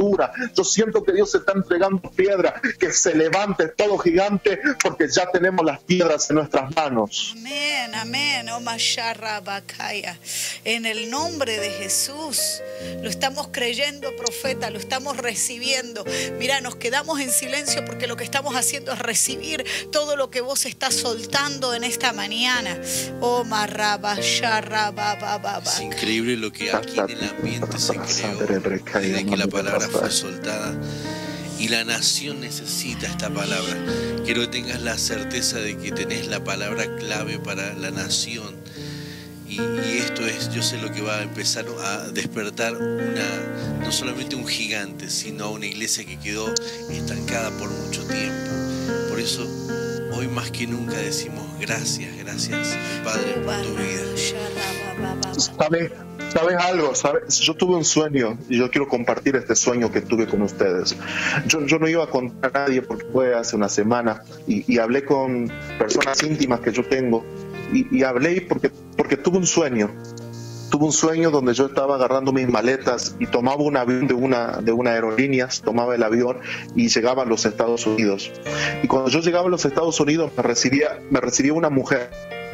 Speaker 5: Yo siento que Dios se está entregando piedra, que se levante todo gigante, porque ya tenemos las piedras en nuestras manos.
Speaker 4: Amén, amén. Oh, Masharra Bakaya. En el nombre de Jesús, lo estamos creyendo, profeta, lo estamos recibiendo. Mira, nos quedamos en silencio porque lo que estamos haciendo es recibir todo lo que vos estás soltando en esta mañana. Oh, Marraba, Sharra, Baba, Baba.
Speaker 3: Es increíble lo que aquí en el ambiente se creó desde que la palabra fue soltada. Y la nación necesita esta palabra. Quiero que tengas la certeza de que tenés la palabra clave para la nación. Y, y esto es, yo sé lo que va a empezar a despertar una, no solamente un gigante, sino una iglesia que quedó estancada por mucho tiempo. Por eso, hoy más que nunca decimos gracias, gracias, Padre, por tu vida.
Speaker 5: ¿Sabes? ¿Sabes algo? ¿Sabes? Yo tuve un sueño y yo quiero compartir este sueño que tuve con ustedes. Yo, yo no iba a contar a nadie porque fue hace una semana y, y hablé con personas íntimas que yo tengo y, y hablé porque, porque tuve un sueño. Tuve un sueño donde yo estaba agarrando mis maletas y tomaba un avión de una, de una aerolínea, tomaba el avión y llegaba a los Estados Unidos. Y cuando yo llegaba a los Estados Unidos me recibía, me recibía una mujer.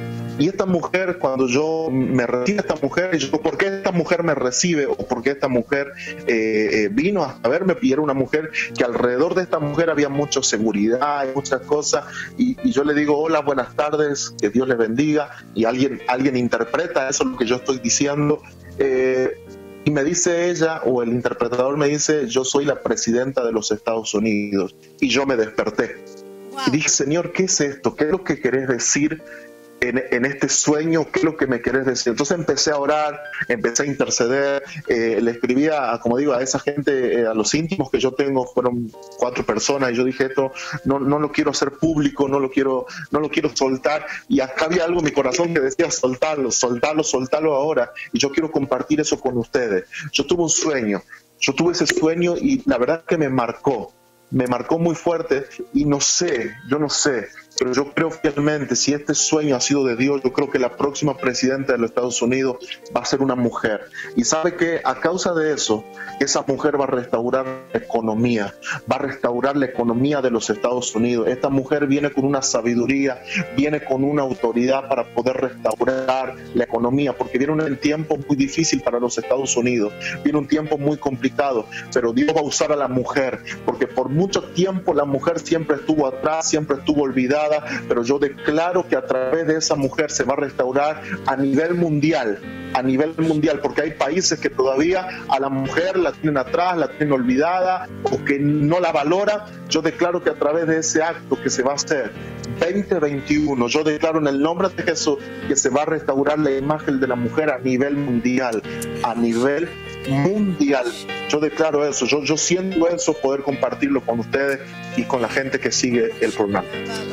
Speaker 5: Y esta mujer, cuando yo me recibe esta mujer, y yo, ¿por qué esta mujer me recibe? ¿O por qué esta mujer eh, eh, vino a verme? Y era una mujer que alrededor de esta mujer había mucha seguridad y muchas cosas. Y, y yo le digo, hola, buenas tardes, que Dios les bendiga. Y alguien, alguien interpreta eso, lo que yo estoy diciendo. Eh, y me dice ella, o el interpretador me dice, yo soy la presidenta de los Estados Unidos. Y yo me desperté. Wow. Y dije, Señor, ¿qué es esto? ¿Qué es lo que querés decir En, en este sueño? ¿Qué es lo que me querés decir? Entonces empecé a orar, empecé a interceder, eh, le escribía, a, como digo, a esa gente, eh, a los íntimos que yo tengo, fueron cuatro personas, y yo dije, esto no, no lo quiero hacer público, no lo quiero, no lo quiero soltar, y acá había algo en mi corazón que decía, soltarlo, soltarlo, soltarlo ahora, y yo quiero compartir eso con ustedes. Yo tuve un sueño, yo tuve ese sueño y la verdad es que me marcó, me marcó muy fuerte, y no sé, yo no sé, pero yo creo fielmente, si este sueño ha sido de Dios, yo creo que la próxima presidenta de los Estados Unidos va a ser una mujer. Y sabe que a causa de eso, esa mujer va a restaurar la economía, va a restaurar la economía de los Estados Unidos. Esta mujer viene con una sabiduría, viene con una autoridad para poder restaurar la economía, porque viene un tiempo muy difícil para los Estados Unidos, viene un tiempo muy complicado, pero Dios va a usar a la mujer, porque por mucho tiempo la mujer siempre estuvo atrás, siempre estuvo olvidada, pero yo declaro que a través de esa mujer se va a restaurar a nivel mundial, a nivel mundial, porque hay países que todavía a la mujer la tienen atrás, la tienen olvidada o que no la valora. Yo declaro que a través de ese acto que se va a hacer veinte veintiuno, yo declaro en el nombre de Jesús que se va a restaurar la imagen de la mujer a nivel mundial, a nivel mundial. Yo declaro eso, yo, yo siento eso, poder compartirlo con ustedes y con la gente que sigue el programa.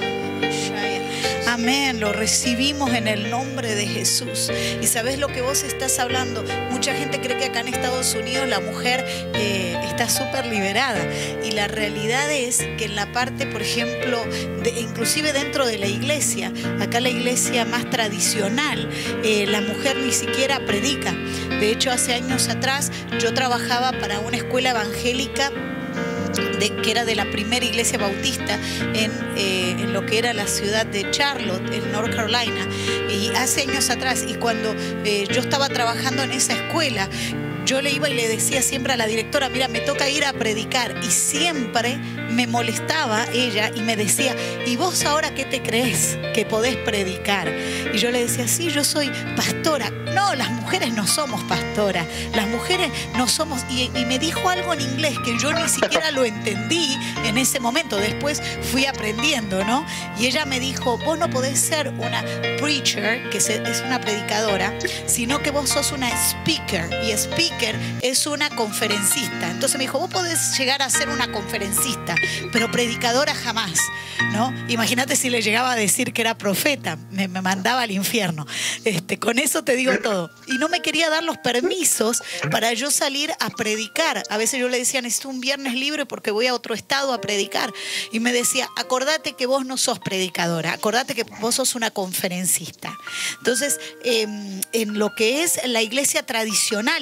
Speaker 4: Amén, lo recibimos en el nombre de Jesús. Y sabes lo que vos estás hablando, mucha gente cree que acá en Estados Unidos la mujer eh, está súper liberada, y la realidad es que en la parte, por ejemplo, de, inclusive dentro de la iglesia, acá la iglesia más tradicional, eh, la mujer ni siquiera predica. De hecho, hace años atrás yo trabajaba para una escuela evangélica De, que era de la primera iglesia bautista en, eh, en lo que era la ciudad de Charlotte, en North Carolina, y hace años atrás, y cuando eh, yo estaba trabajando en esa escuela, yo le iba y le decía siempre a la directora, mira, me toca ir a predicar, y siempre me molestaba ella y me decía, ¿y vos ahora qué te crees que podés predicar? Y yo le decía, sí, yo soy pastora. No, las mujeres no somos pastoras, las mujeres no somos, y, y me dijo algo en inglés que yo ni siquiera lo entendí en ese momento, después fui aprendiendo, ¿no? Y ella me dijo, vos no podés ser una preacher, que es una predicadora, sino que vos sos una speaker, y speaker es una conferencista. Entonces me dijo, vos podés llegar a ser una conferencista, pero predicadora jamás, ¿no? Imagínate si le llegaba a decir que era profeta, me, me mandaba al infierno. Este, con eso te digo todo. Y no me quería dar los permisos para yo salir a predicar. A veces yo le decía, necesito un viernes libre porque voy a otro estado a predicar. Y me decía, acordate que vos no sos predicadora, acordate que vos sos una conferencista. Entonces, eh, en lo que es la iglesia tradicional, inclusive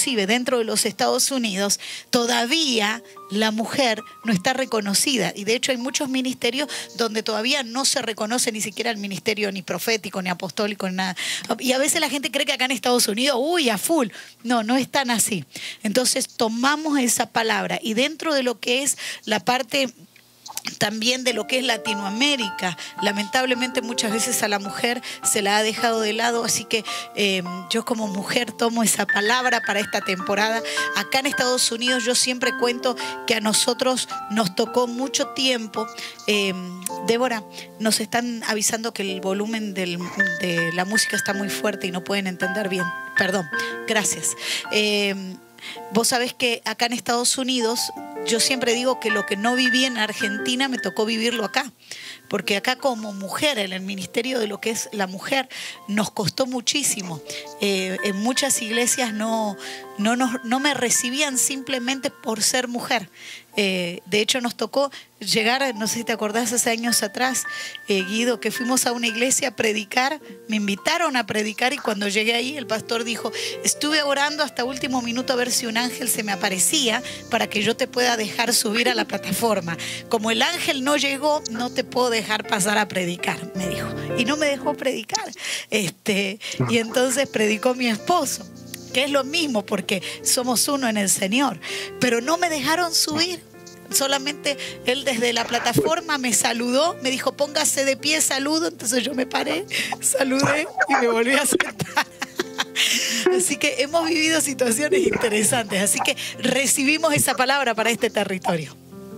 Speaker 4: inclusive dentro de los Estados Unidos, todavía la mujer no está reconocida. Y de hecho hay muchos ministerios donde todavía no se reconoce ni siquiera el ministerio ni profético, ni apostólico, ni nada. Y a veces la gente cree que acá en Estados Unidos, uy, a full. No, no es tan así. Entonces tomamos esa palabra y dentro de lo que es la parte también de lo que es Latinoamérica, lamentablemente muchas veces a la mujer se la ha dejado de lado, así que eh, yo como mujer tomo esa palabra para esta temporada. Acá en Estados Unidos yo siempre cuento que a nosotros nos tocó mucho tiempo. eh, Débora, nos están avisando que el volumen del, de la música está muy fuerte y no pueden entender bien. Perdón, gracias. Eh, vos sabés que acá en Estados Unidos yo siempre digo que lo que no viví en Argentina me tocó vivirlo acá, porque acá como mujer, en el ministerio de lo que es la mujer, nos costó muchísimo. Eh, en muchas iglesias no, no, nos, no me recibían simplemente por ser mujer. Eh, de hecho nos tocó llegar, no sé si te acordás, hace años atrás, eh, Guido, que fuimos a una iglesia a predicar, me invitaron a predicar y cuando llegué ahí el pastor dijo, estuve orando hasta último minuto a ver si un ángel se me aparecía para que yo te pueda dejar subir a la plataforma. Como el ángel no llegó, no te puedo dejar pasar a predicar, me dijo. Y no me dejó predicar. Este, y entonces predicó mi esposo, que es lo mismo porque somos uno en el Señor. Pero no me dejaron subir. Solamente él desde la plataforma me saludó, me dijo, póngase de pie, saludo. Entonces yo me paré, saludé y me volví a sentar. Así que hemos vivido situaciones interesantes. Así que recibimos esa palabra para este territorio.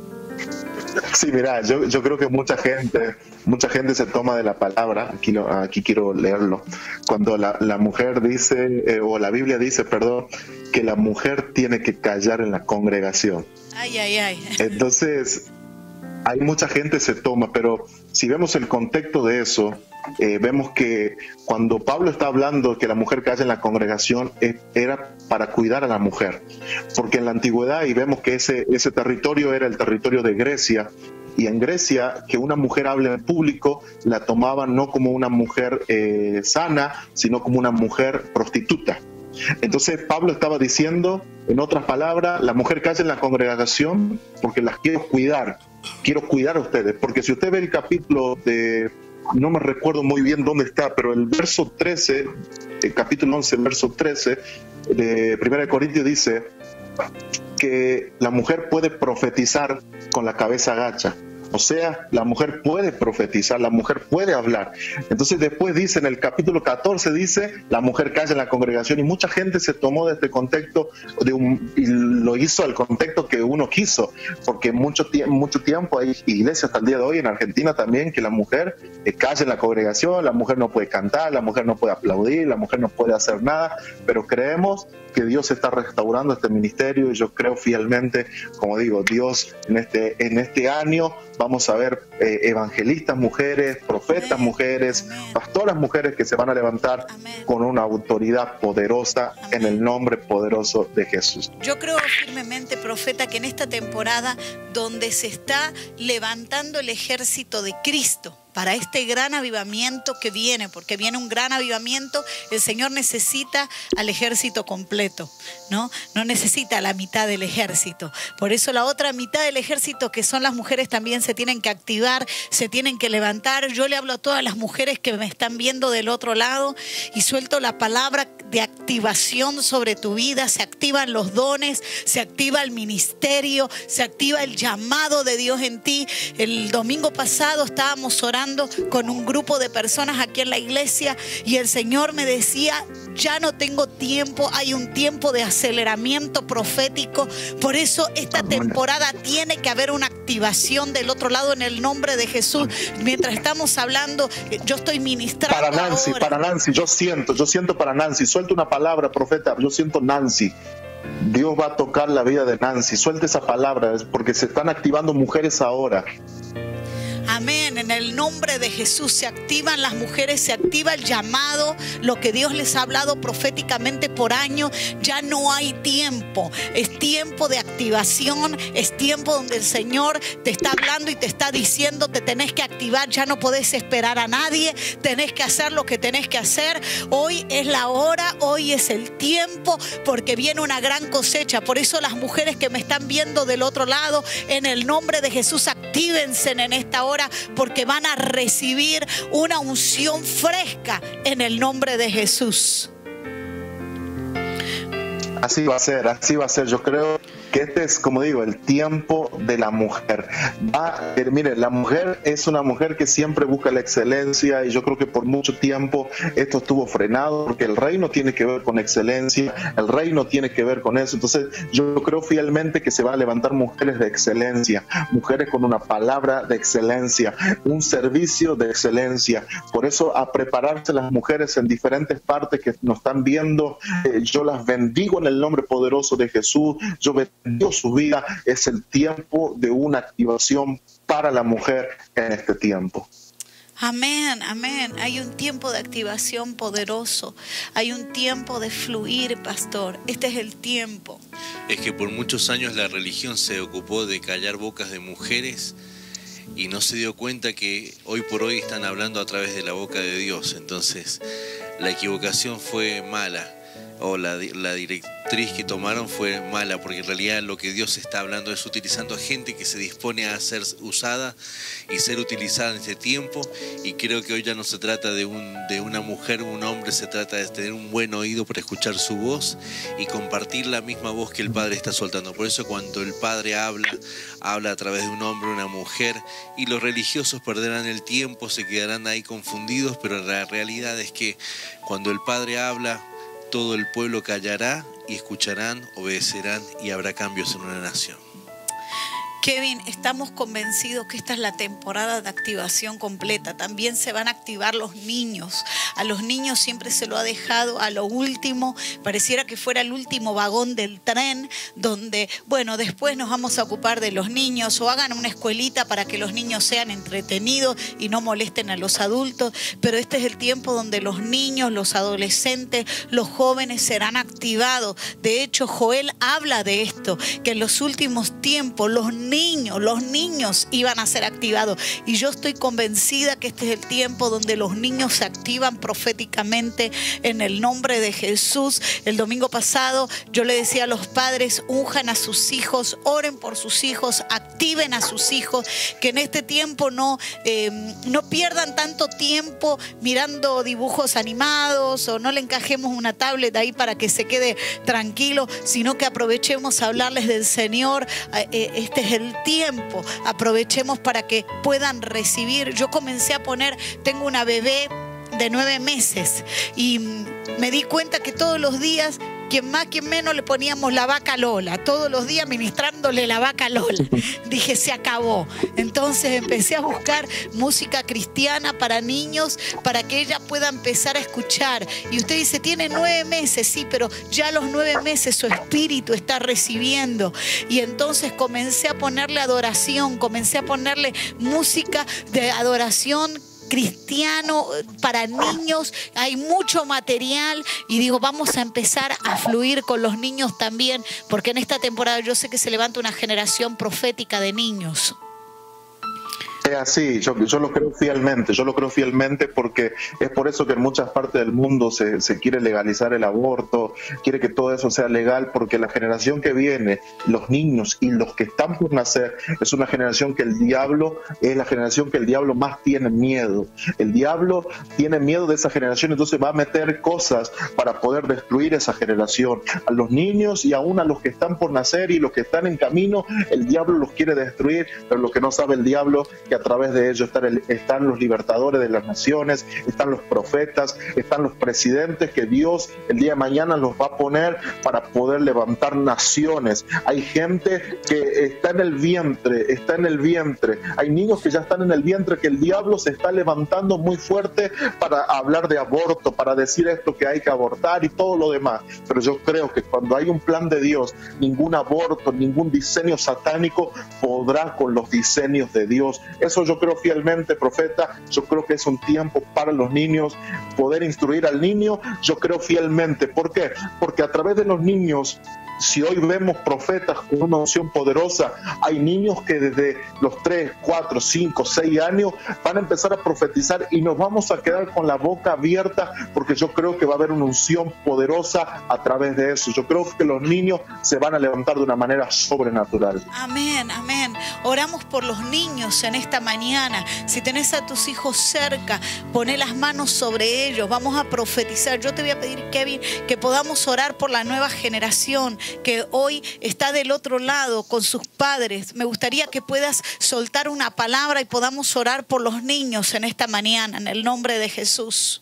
Speaker 5: Sí, mira, yo, yo creo que mucha gente, mucha gente se toma de la palabra, aquí, lo, aquí quiero leerlo, cuando la, la mujer dice, eh, o la Biblia dice, perdón, que la mujer tiene que callar en la congregación.
Speaker 4: Ay, ay, ay.
Speaker 5: Entonces, hay mucha gente se toma, pero si vemos el contexto de eso, eh, vemos que cuando Pablo está hablando que la mujer calla en la congregación, eh, era para cuidar a la mujer, porque en la antigüedad, y vemos que ese, ese territorio era el territorio de Grecia, y en Grecia que una mujer hable en público la tomaban no como una mujer eh, sana, sino como una mujer prostituta. Entonces Pablo estaba diciendo, en otras palabras, la mujer calla en la congregación porque las quiero cuidar, quiero cuidar a ustedes, porque si usted ve el capítulo de, no me recuerdo muy bien dónde está, pero el verso trece, el capítulo once, el verso trece de primera de Corintios dice que la mujer puede profetizar con la cabeza agacha. O sea, la mujer puede profetizar, la mujer puede hablar. Entonces después dice, en el capítulo catorce dice, la mujer calla en la congregación, y mucha gente se tomó de este contexto de un, y lo hizo al contexto que uno quiso, porque mucho, tie mucho tiempo hay iglesias hasta el día de hoy en Argentina también que la mujer eh, calla en la congregación, la mujer no puede cantar, la mujer no puede aplaudir, la mujer no puede hacer nada, pero creemos que Dios está restaurando este ministerio y yo creo fielmente, como digo, Dios en este, en este año vamos a ver eh, evangelistas mujeres, profetas Amén. mujeres, Amén. pastoras mujeres que se van a levantar Amén. con una autoridad poderosa Amén. en el nombre poderoso de Jesús.
Speaker 4: Yo creo firmemente, profeta, que en esta temporada donde se está levantando el ejército de Cristo, para este gran avivamiento que viene, porque viene un gran avivamiento, el Señor necesita al ejército completo, ¿no? No necesita la mitad del ejército. Por eso la otra mitad del ejército, que son las mujeres, también se tienen que activar, se tienen que levantar. Yo le hablo a todas las mujeres que me están viendo del otro lado y suelto la palabra de activación sobre tu vida. Se activan los dones, se activa el ministerio, se activa el llamado de Dios en ti. El domingo pasado estábamos orando con un grupo de personas aquí en la iglesia y el Señor me decía, ya no tengo tiempo, hay un tiempo de aceleramiento profético, por eso esta temporada tiene que haber una activación del otro lado en el nombre de Jesús. Mientras estamos hablando, yo estoy ministrando
Speaker 5: para Nancy,
Speaker 4: ahora.
Speaker 5: para Nancy, yo siento, yo siento para Nancy, suelta una palabra, profeta, yo siento Nancy. Dios va a tocar la vida de Nancy, suelta esa palabra, porque se están activando mujeres ahora.
Speaker 4: Amén. En el nombre de Jesús se activan las mujeres, se activa el llamado, lo que Dios les ha hablado proféticamente por años. Ya no hay tiempo. Es tiempo de activación. Es tiempo donde el Señor te está hablando y te está diciendo: te tenés que activar. Ya no podés esperar a nadie. Tenés que hacer lo que tenés que hacer. Hoy es la hora. Hoy es el tiempo, porque viene una gran cosecha. Por eso las mujeres que me están viendo del otro lado, en el nombre de Jesús, actívense en esta hora, porque van a recibir una unción fresca en el nombre de Jesús.
Speaker 5: Así va a ser, así va a ser. Yo creo que este es, como digo, el tiempo de la mujer. Va, eh, mire, la mujer es una mujer que siempre busca la excelencia, y yo creo que por mucho tiempo esto estuvo frenado, porque el reino tiene que ver con excelencia, el reino tiene que ver con eso. Entonces yo creo fielmente que se van a levantar mujeres de excelencia, mujeres con una palabra de excelencia, un servicio de excelencia. Por eso, a prepararse las mujeres en diferentes partes que nos están viendo, eh, yo las bendigo en el nombre poderoso de Jesús. Yo bendigo su vida. Es el tiempo de una activación para la mujer en este tiempo.
Speaker 4: Amén, amén. Hay un tiempo de activación poderoso. Hay un tiempo de fluir, pastor. Este es el tiempo.
Speaker 3: Es que por muchos años la religión se ocupó de callar bocas de mujeres y no se dio cuenta que hoy por hoy están hablando a través de la boca de Dios. Entonces la equivocación fue mala, o la, la directriz que tomaron fue mala, porque en realidad lo que Dios está hablando es utilizando a gente que se dispone a ser usada y ser utilizada en este tiempo. Y creo que hoy ya no se trata de, un, de una mujer o un hombre, se trata de tener un buen oído para escuchar su voz y compartir la misma voz que el Padre está soltando. Por eso cuando el Padre habla, habla a través de un hombre o una mujer, y los religiosos perderán el tiempo, se quedarán ahí confundidos, pero la realidad es que cuando el Padre habla, todo el pueblo callará y escucharán, obedecerán, y habrá cambios en una nación.
Speaker 4: Kevin, estamos convencidos que esta es la temporada de activación completa. También se van a activar los niños. A los niños siempre se lo ha dejado a lo último. Pareciera que fuera el último vagón del tren, donde, bueno, después nos vamos a ocupar de los niños, o hagan una escuelita para que los niños sean entretenidos y no molesten a los adultos. Pero este es el tiempo donde los niños, los adolescentes, los jóvenes serán activados. De hecho, Joel habla de esto, que en los últimos tiempos los niños Niños, los niños iban a ser activados, y yo estoy convencida que este es el tiempo donde los niños se activan proféticamente en el nombre de Jesús. El domingo pasado yo le decía a los padres: unjan a sus hijos, oren por sus hijos, activen a sus hijos, que en este tiempo no, eh, no pierdan tanto tiempo mirando dibujos animados, o no le encajemos una tablet ahí para que se quede tranquilo, sino que aprovechemos a hablarles del Señor. Eh, este es el tiempo, aprovechemos para que puedan recibir. Yo comencé a poner, tengo una bebé de nueve meses y me di cuenta que todos los días, quien más, quien menos, le poníamos la vaca Lola, todos los días ministrándole la vaca Lola. Dije, se acabó. Entonces empecé a buscar música cristiana para niños, para que ella pueda empezar a escuchar. Y usted dice, tiene nueve meses, sí, pero ya a los nueve meses su espíritu está recibiendo. Y entonces comencé a ponerle adoración, comencé a ponerle música de adoración cristiano para niños. Hay mucho material, y digo, vamos a empezar a fluir con los niños también, porque en esta temporada yo sé que se levanta una generación profética de niños.
Speaker 5: Es así, yo, yo lo creo fielmente, yo lo creo fielmente porque es por eso que en muchas partes del mundo se, se quiere legalizar el aborto, quiere que todo eso sea legal, porque la generación que viene, los niños y los que están por nacer, es una generación que el diablo, es la generación que el diablo más tiene miedo. El diablo tiene miedo de esa generación, entonces va a meter cosas para poder destruir esa generación. A los niños y aún a los que están por nacer y los que están en camino, el diablo los quiere destruir, pero lo que no sabe el diablo, que a través de ellos están, el, están los libertadores de las naciones, están los profetas, están los presidentes que Dios el día de mañana los va a poner para poder levantar naciones. Hay gente que está en el vientre, está en el vientre. Hay niños que ya están en el vientre, que el diablo se está levantando muy fuerte para hablar de aborto, para decir esto, que hay que abortar y todo lo demás. Pero yo creo que cuando hay un plan de Dios, ningún aborto, ningún diseño satánico podrá con los diseños de Dios Eso yo creo fielmente, profeta. Yo creo que es un tiempo para los niños poder instruir al niño. Yo creo fielmente. ¿Por qué? Porque a través de los niños, si hoy vemos profetas con una unción poderosa, hay niños que desde los tres, cuatro, cinco, seis años van a empezar a profetizar y nos vamos a quedar con la boca abierta, porque yo creo que va a haber una unción poderosa a través de eso. Yo creo que los niños se van a levantar de una manera sobrenatural.
Speaker 4: Amén, amén. Oramos por los niños en esta mañana. Si tenés a tus hijos cerca, poné las manos sobre ellos. Vamos a profetizar. Yo te voy a pedir, Kevin, que podamos orar por la nueva generación que hoy está del otro lado con sus padres. Me gustaría que puedas soltar una palabra y podamos orar por los niños en esta mañana, en el nombre de Jesús.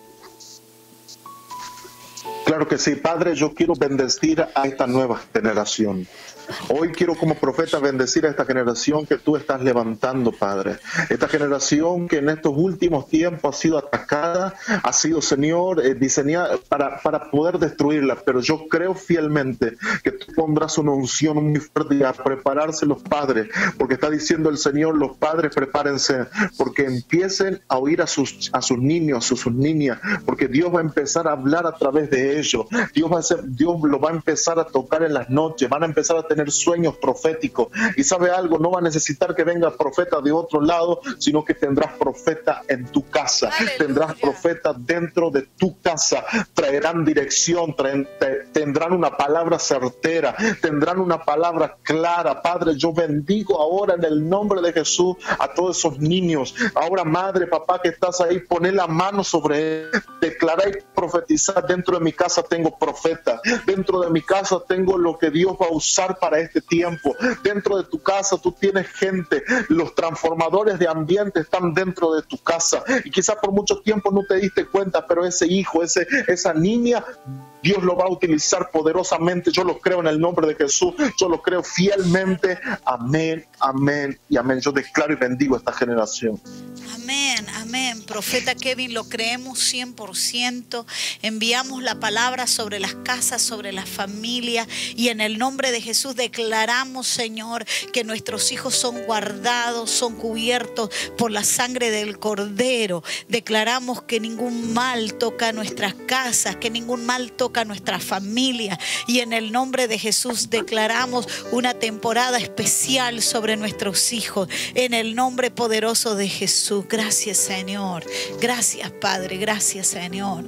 Speaker 5: Claro que sí, Padre, yo quiero bendecir a esta nueva generación. Hoy quiero como profeta bendecir a esta generación que tú estás levantando, Padre. Esta generación que en estos últimos tiempos ha sido atacada, ha sido, Señor, eh, diseñada para, para poder destruirla. Pero yo creo fielmente que tú pondrás una unción muy fuerte a prepararse los padres, porque está diciendo el Señor, los padres prepárense, porque empiecen a oír a sus, a sus niños, a sus niñas, porque Dios va a empezar a hablar a través de ellos. Dios va a ser, Dios lo va a empezar a tocar en las noches, van a empezar a tener tener sueños proféticos. Y sabe algo, no va a necesitar que venga profeta de otro lado, sino que tendrás profeta en tu casa. Aleluya. Tendrás profeta dentro de tu casa. Traerán dirección, traen, te, tendrán una palabra certera, tendrán una palabra clara. Padre, yo bendigo ahora en el nombre de Jesús a todos esos niños. Ahora, madre, papá, que estás ahí, poné la mano sobre él. Declará y profetizar. Dentro de mi casa tengo profeta. Dentro de mi casa tengo lo que Dios va a usar para este tiempo. Dentro de tu casa tú tienes gente. Los transformadores de ambiente están dentro de tu casa. Y quizás por mucho tiempo no te diste cuenta, pero ese hijo, ese, esa niña, Dios lo va a utilizar poderosamente. Yo lo creo en el nombre de Jesús. Yo lo creo fielmente. Amén, amén y amén. Yo declaro y bendigo a esta generación.
Speaker 4: Amén, amén. Profeta Kevin, lo creemos cien por ciento. Enviamos la palabra sobre las casas, sobre las familias. Y en el nombre de Jesús declaramos, Señor, que nuestros hijos son guardados, son cubiertos por la sangre del Cordero. Declaramos que ningún mal toca nuestras casas, que ningún mal toca nuestra familia. Y en el nombre de Jesús declaramos una temporada especial sobre nuestros hijos. En el nombre poderoso de Jesús. Gracias, Señor. Gracias, Padre. Gracias, Señor.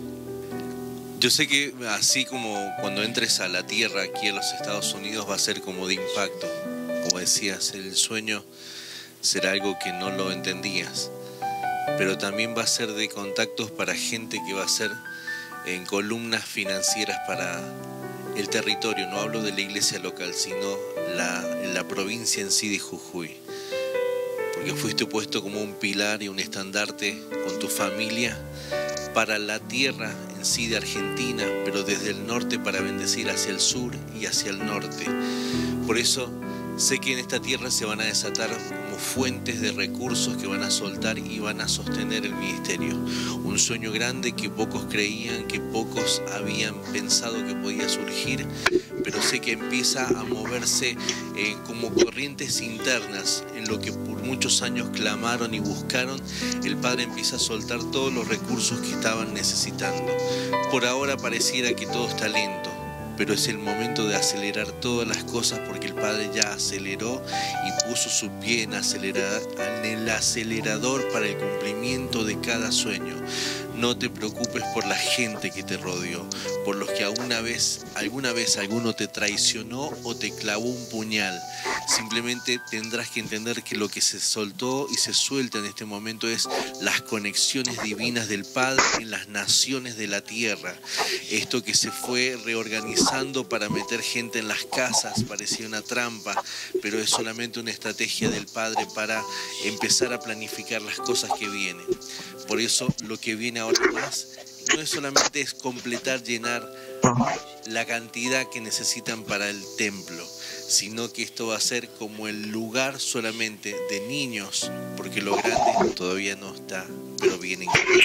Speaker 3: Yo sé que así como cuando entres a la tierra aquí en los Estados Unidos va a ser como de impacto. Como decías, el sueño será algo que no lo entendías. Pero también va a ser de contactos para gente que va a ser en columnas financieras para el territorio. No hablo de la iglesia local, sino la, la provincia en sí de Jujuy. Porque fuiste puesto como un pilar y un estandarte con tu familia para la tierra en sí de Argentina, pero desde el norte para bendecir hacia el sur y hacia el norte. Por eso sé que en esta tierra se van a desatar como fuentes de recursos que van a soltar y van a sostener el ministerio. Un sueño grande que pocos creían, que pocos habían pensado que podía surgir, pero sé que empieza a moverse eh, como corrientes internas en lo que por muchos años clamaron y buscaron. El Padre empieza a soltar todos los recursos que estaban necesitando. Por ahora pareciera que todo está lento, pero es el momento de acelerar todas las cosas, porque el Padre ya aceleró y puso su pie en, acelerar, en el acelerador para el cumplimiento de cada sueño. No te preocupes por la gente que te rodeó, por los que alguna vez, alguna vez alguno te traicionó o te clavó un puñal. Simplemente tendrás que entender que lo que se soltó y se suelta en este momento es las conexiones divinas del Padre en las naciones de la tierra. Esto que se fue reorganizando para meter gente en las casas parecía una trampa, pero es solamente una estrategia del Padre para empezar a planificar las cosas que vienen. Por eso lo que viene ahora más no es solamente es completar, llenar la cantidad que necesitan para el templo, sino que esto va a ser como el lugar solamente de niños, porque lo grande todavía no está, pero vienen.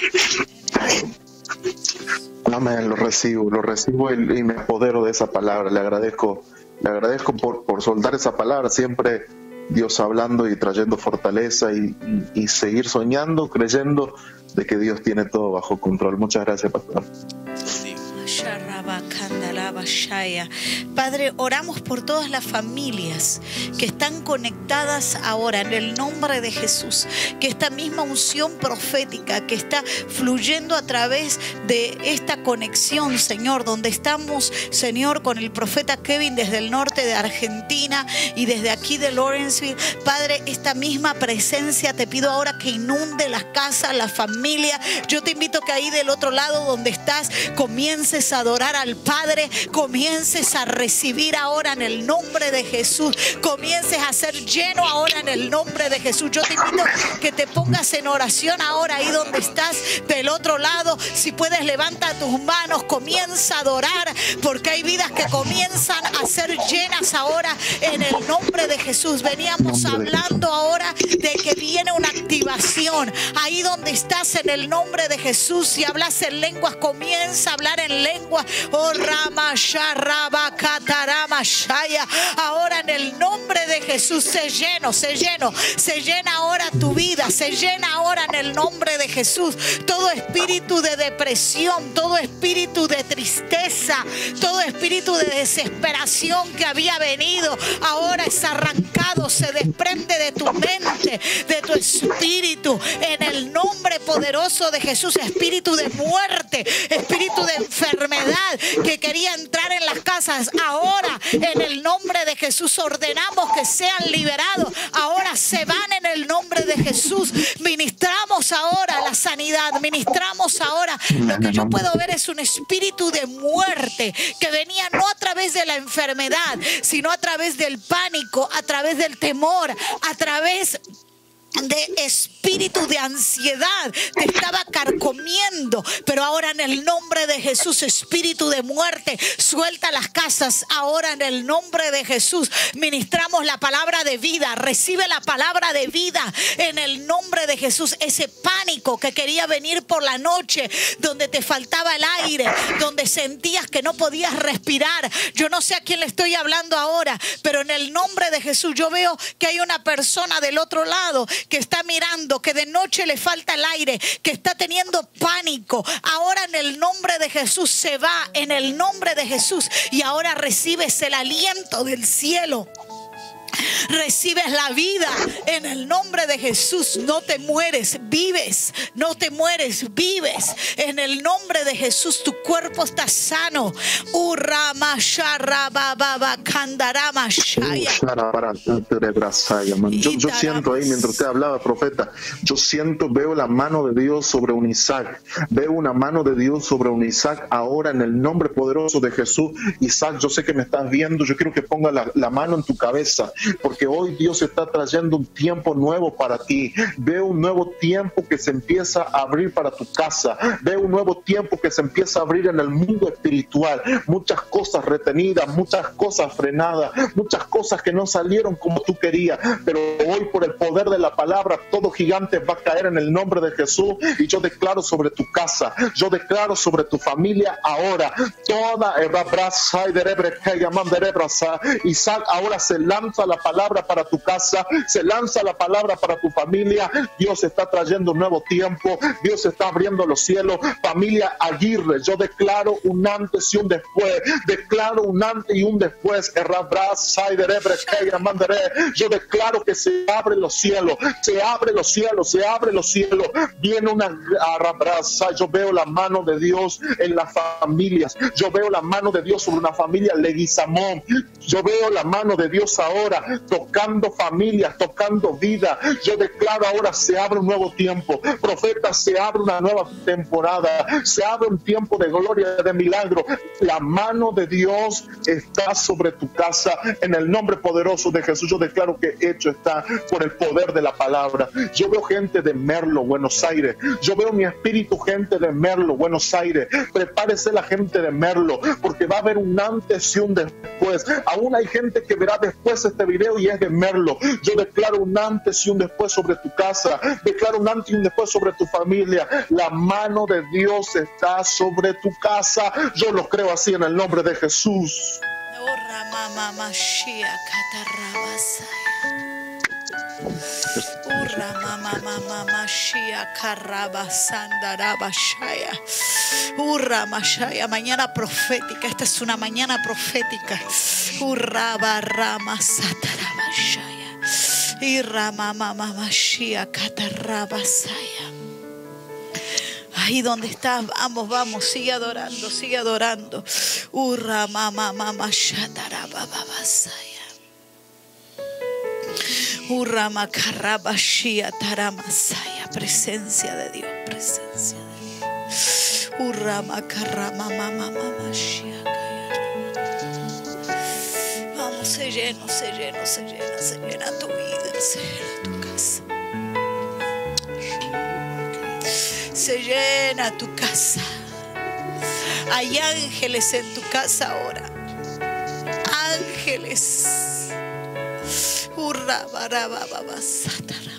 Speaker 5: Amén, lo recibo, lo recibo y, y me apodero de esa palabra. Le agradezco, le agradezco por, por soltar esa palabra. Siempre Dios hablando y trayendo fortaleza y, y, y seguir soñando, creyendo de que Dios tiene todo bajo control. Muchas gracias, pastor.
Speaker 4: Padre, oramos por todas las familias que están conectadas ahora en el nombre de Jesús, que esta misma unción profética que está fluyendo a través de esta conexión, Señor, donde estamos, Señor, con el profeta Kevin desde el norte de Argentina y desde aquí de Lawrenceville. Padre, esta misma presencia te pido ahora que inunde las casas, la familia. Yo te invito que ahí del otro lado donde estás comiences a adorar al Padre, comiences a recibir ahora en el nombre de Jesús, comiences a ser lleno ahora en el nombre de Jesús. Yo te invito que te pongas en oración ahora ahí donde estás del otro lado. Si puedes, levanta tus manos, comienza a adorar, porque hay vidas que comienzan a ser llenas ahora en el nombre de Jesús. Veníamos hablando ahora de que viene una activación ahí donde estás en el nombre de Jesús. Si hablas en lenguas, comienza a hablar en lenguas. Oh, Rama, Sharaba, Katarama, Shaya. Ahora en el nombre de Jesús, se lleno, se lleno, se llena ahora tu vida, se llena ahora en el nombre de Jesús. Todo espíritu de depresión, todo espíritu de tristeza, todo espíritu de desesperación que había venido, ahora es arrancado, se desprende de tu mente, de tu espíritu, en el nombre poderoso de Jesús. Espíritu de muerte, espíritu de enfermedad que quería entrar en las casas, ahora en el nombre de Jesús ordenamos que sean liberados, ahora se van en el nombre de Jesús. Ministramos ahora la sanidad, ministramos ahora. Lo que yo puedo ver es un espíritu de muerte que venía no a través de la enfermedad, sino a través del pánico, a través del temor, a través de espíritu de ansiedad, te estaba carcomiendo, pero ahora en el nombre de Jesús, espíritu de muerte, suelta las casas ahora en el nombre de Jesús. Ministramos la palabra de vida, recibe la palabra de vida en el nombre de Jesús. Ese pánico que quería venir por la noche, donde te faltaba el aire, donde sentías que no podías respirar, yo no sé a quién le estoy hablando ahora, pero en el nombre de Jesús yo veo que hay una persona del otro lado que está mirando, que de noche le falta el aire, que está teniendo pánico. Ahora en el nombre de Jesús se va, en el nombre de Jesús, y ahora recibes el aliento del cielo. Recibes la vida en el nombre de Jesús. No te mueres, vives. No te mueres, vives. En el nombre de Jesús tu cuerpo está sano.
Speaker 5: Yo, yo siento ahí, mientras usted hablaba, profeta, yo siento, veo la mano de Dios sobre un Isaac. Veo una mano de Dios sobre un Isaac ahora en el nombre poderoso de Jesús. Isaac, yo sé que me estás viendo. Yo quiero que ponga la, la mano en tu cabeza, porque hoy Dios está trayendo un tiempo nuevo para ti. Veo un nuevo tiempo que se empieza a abrir para tu casa. Veo un nuevo tiempo que se empieza a abrir en el mundo espiritual. Muchas cosas retenidas, muchas cosas frenadas, muchas cosas que no salieron como tú querías, pero hoy por el poder de la palabra todo gigante va a caer en el nombre de Jesús. Y yo declaro sobre tu casa, yo declaro sobre tu familia ahora, toda Isaac ahora se lanza la palabra para tu casa, se lanza la palabra para tu familia. Dios está trayendo un nuevo tiempo, Dios está abriendo los cielos. Familia Aguirre, yo declaro un antes y un después, declaro un antes y un después. Yo declaro que se abren los cielos, se abren los cielos, se abren los cielos. Viene una arrabraza. Yo veo la mano de Dios en las familias, yo veo la mano de Dios sobre una familia Leguizamón, yo veo la mano de Dios ahora tocando familias, tocando vida. Yo declaro ahora se abre un nuevo tiempo. Profeta, se abre una nueva temporada, se abre un tiempo de gloria, de milagro. La mano de Dios está sobre tu casa en el nombre poderoso de Jesús. Yo declaro que hecho está por el poder de la palabra. Yo veo gente de Merlo, Buenos Aires. Yo veo mi espíritu, gente de Merlo, Buenos Aires. Prepárese la gente de Merlo, porque va a haber un antes y un después. Aún hay gente que verá después este video y es de Merlo. Yo declaro un antes y un después sobre tu casa, declaro un antes y un después sobre tu familia. La mano de Dios está sobre tu casa. Yo lo creo así en el nombre de Jesús.
Speaker 4: Urra mama mama mashia karaba sandaraba shaya. Urra mashaya, mañana profética. Esta es una mañana profética. Urra barama sataraba shaya. Irra mama mama shia kataraba saya. Ahí donde estás, vamos, vamos, sigue adorando, sigue adorando. Urra mama mama shataraba babasaya. Urama karabashia taramasaya, presencia de Dios, presencia de Dios. Urama karama mama mama shia. Vamos, se llena, se llena, se llena, se llena tu vida, se llena tu casa. Se llena tu casa. Hay ángeles en tu casa ahora. Ángeles. Urra baraba baba satara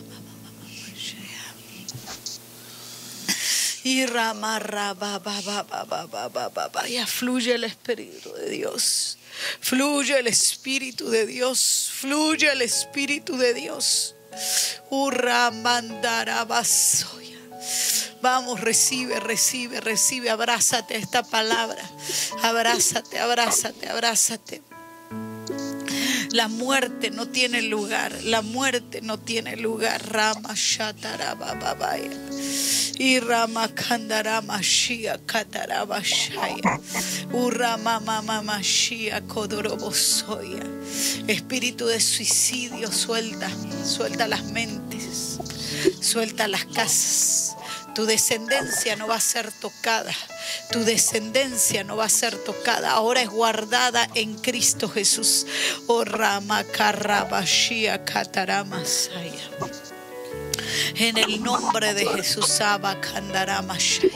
Speaker 4: y rama raba baba baba baba baba. Ya fluye el Espíritu de Dios. Fluye el Espíritu de Dios. Fluye el Espíritu de Dios. Urra mandara basoya. Vamos, recibe, recibe, recibe. Abrázate a esta palabra. Abrázate, abrázate, abrázate. La muerte no tiene lugar. La muerte no tiene lugar. Rama shataraba babaya. Y Rama kandarama shia kataraba shaya. Urama mama mashia kodorobosoya. Espíritu de suicidio, suelta, suelta las mentes, suelta las casas. Tu descendencia no va a ser tocada. Tu descendencia no va a ser tocada. Ahora es guardada en Cristo Jesús. Oh Rama Karabashia Kataramasaya. En el nombre de Jesús, Abba Kandaramashaya.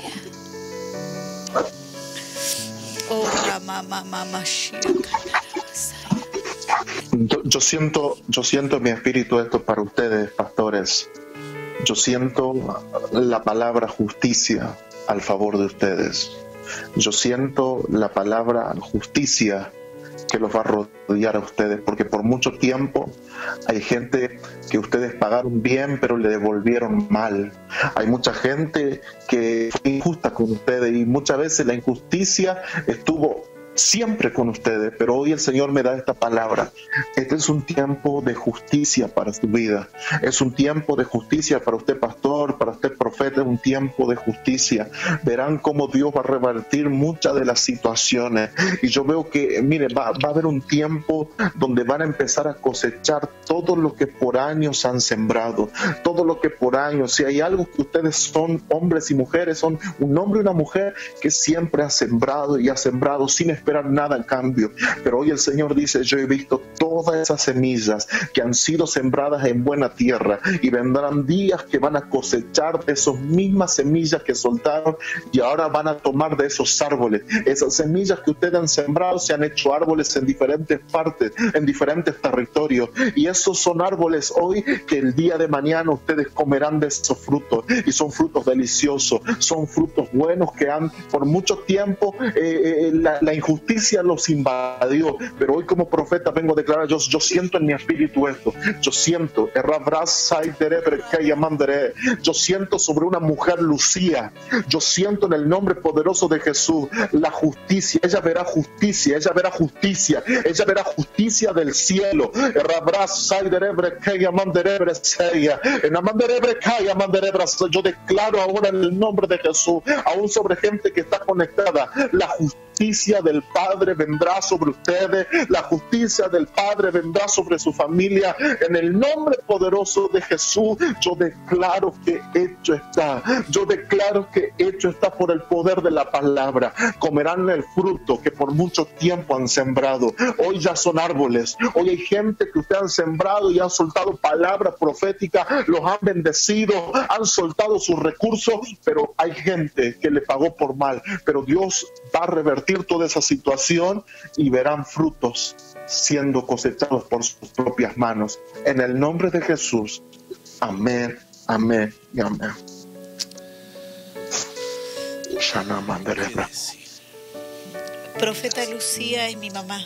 Speaker 4: Oh Rama Mama Mashia Kataramasaya.
Speaker 5: Yo, yo siento, yo siento en mi espíritu esto para ustedes, pastores. Yo siento la palabra justicia al favor de ustedes. Yo siento la palabra justicia que los va a rodear a ustedes, porque por mucho tiempo hay gente que ustedes pagaron bien pero le devolvieron mal. Hay mucha gente que fue injusta con ustedes y muchas veces la injusticia estuvo siempre con ustedes, pero hoy el Señor me da esta palabra. Este es un tiempo de justicia para su vida. Es un tiempo de justicia para usted, pastor, para usted, profeta. Es un tiempo de justicia. Verán cómo Dios va a revertir muchas de las situaciones. Y yo veo que, mire, va, va a haber un tiempo donde van a empezar a cosechar todo lo que por años han sembrado. Todo lo que por años. Si hay algo que ustedes son, hombres y mujeres, son un hombre y una mujer que siempre ha sembrado y ha sembrado sin esperar nada en cambio. Pero hoy el Señor dice: yo he visto todas esas semillas que han sido sembradas en buena tierra, y vendrán días que van a cosechar de esas mismas semillas que soltaron, y ahora van a tomar de esos árboles. Esas semillas que ustedes han sembrado se han hecho árboles en diferentes partes, en diferentes territorios, y esos son árboles hoy que el día de mañana ustedes comerán de esos frutos, y son frutos deliciosos, son frutos buenos que han por mucho tiempo eh, eh, la, la injusticia los invadió, pero hoy como profeta vengo a declarar: yo, yo siento en mi espíritu esto. Yo siento yo siento sobre una mujer Lucía. Yo siento en el nombre poderoso de Jesús la justicia. Ella verá justicia, ella verá justicia, ella verá justicia del cielo. Yo declaro ahora en el nombre de Jesús, aún sobre gente que está conectada, la justicia del Padre vendrá sobre ustedes, la justicia del Padre vendrá sobre su familia. En el nombre poderoso de Jesús, yo declaro que hecho está. Yo declaro que hecho está por el poder de la palabra. Comerán el fruto que por mucho tiempo han sembrado. Hoy ya son árboles. Hoy hay gente que ustedes han sembrado y han soltado palabras proféticas, los han bendecido, han soltado sus recursos, pero hay gente que le pagó por mal. Pero Dios va a revertir toda esa situación y verán frutos siendo cosechados por sus propias manos. En el nombre de Jesús. Amén, amén y amén.
Speaker 4: Profeta Lucía es mi mamá.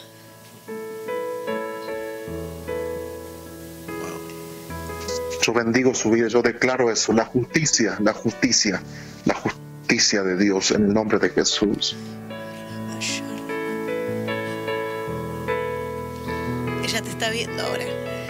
Speaker 5: Yo bendigo su vida, yo declaro eso, la justicia, la justicia, la justicia de Dios en el nombre de Jesús.
Speaker 4: Ella te está viendo ahora.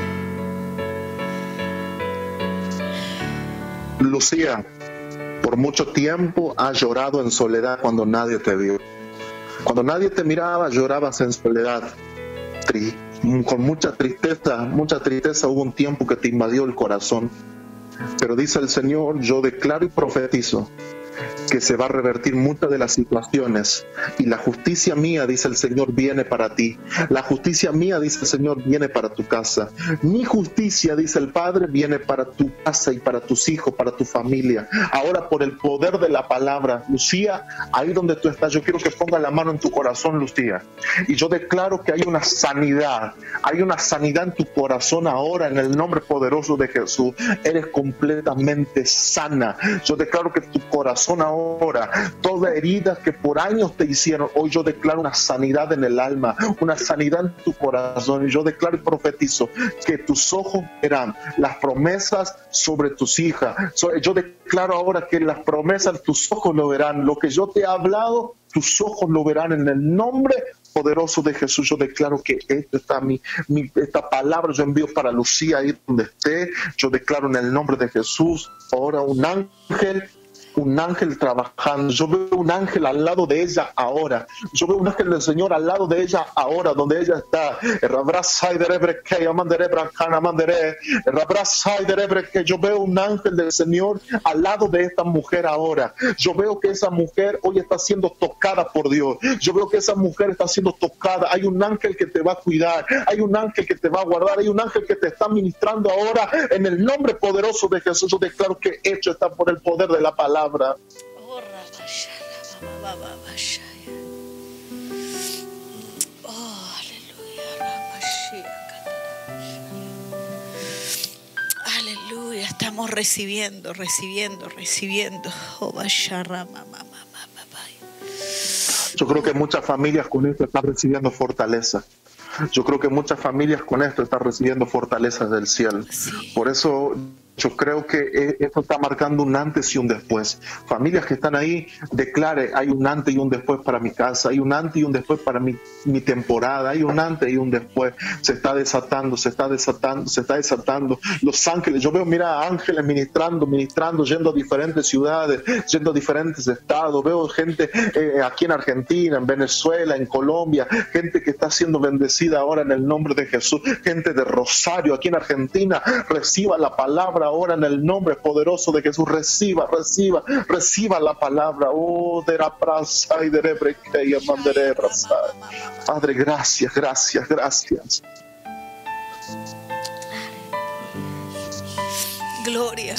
Speaker 5: Lucía, por mucho tiempo has llorado en soledad cuando nadie te vio. Cuando nadie te miraba, llorabas en soledad. Tri- con mucha tristeza, mucha tristeza hubo un tiempo que te invadió el corazón. Pero dice el Señor, yo declaro y profetizo que se va a revertir muchas de las situaciones y la justicia mía, dice el Señor, viene para ti. La justicia mía, dice el Señor, viene para tu casa. Mi justicia, dice el Padre, viene para tu casa y para tus hijos, para tu familia. Ahora, por el poder de la palabra, Lucía, ahí donde tú estás, yo quiero que pongas la mano en tu corazón, Lucía, y yo declaro que hay una sanidad, hay una sanidad en tu corazón ahora, en el nombre poderoso de Jesús. Eres completamente sana. Yo declaro que tu corazón ahora, toda herida que por años te hicieron, hoy yo declaro una sanidad en el alma, una sanidad en tu corazón, y yo declaro y profetizo que tus ojos verán las promesas sobre tus hijas. Yo declaro ahora que las promesas, tus ojos lo verán, lo que yo te he hablado, tus ojos lo verán en el nombre poderoso de Jesús. Yo declaro que esta, está mi, mi, esta palabra yo envío para Lucía ahí donde esté. Yo declaro en el nombre de Jesús ahora un ángel, un ángel trabajando. Yo veo un ángel al lado de ella ahora. Yo veo un ángel del Señor al lado de ella ahora, donde ella está. Yo veo un ángel del Señor al lado de esta mujer ahora. Yo veo que esa mujer hoy está siendo tocada por Dios. Yo veo que esa mujer está siendo tocada. Hay un ángel que te va a cuidar. Hay un ángel que te va a guardar. Hay un ángel que te está ministrando ahora en el nombre poderoso de Jesús. Yo declaro que hecho está por el poder de la palabra.
Speaker 4: Oh, aleluya. Aleluya. Estamos recibiendo, recibiendo, recibiendo.
Speaker 5: Yo creo que muchas familias con esto están recibiendo fortaleza. Yo creo que muchas familias con esto están recibiendo fortalezas del cielo.
Speaker 4: Sí.
Speaker 5: Por eso yo creo que esto está marcando un antes y un después. Familias que están ahí, declare, hay un antes y un después para mi casa, hay un antes y un después para mi, mi temporada, hay un antes y un después. Se está desatando, se está desatando, se está desatando. Los ángeles, yo veo, mira, ángeles ministrando, ministrando, yendo a diferentes ciudades, yendo a diferentes estados. Veo gente eh, aquí en Argentina, en Venezuela, en Colombia, gente que está siendo bendecida ahora en el nombre de Jesús. Gente de Rosario, aquí en Argentina, reciba la palabra ahora en el nombre poderoso de Jesús. Reciba, reciba, reciba la palabra. Oh, de la praza y de rebreque y amandere praza. Padre, gracias, gracias, gracias.
Speaker 4: Gloria.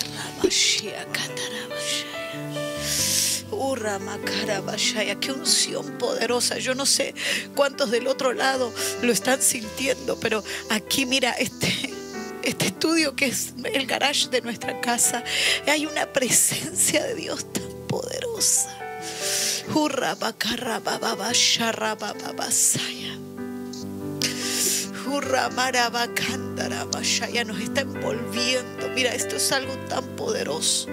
Speaker 4: Qué unción poderosa. Yo no sé cuántos del otro lado lo están sintiendo, pero aquí mira, este Este estudio que es el garage de nuestra casa, hay una presencia de Dios tan poderosa. Nos está envolviendo. Mira, esto es algo tan poderoso.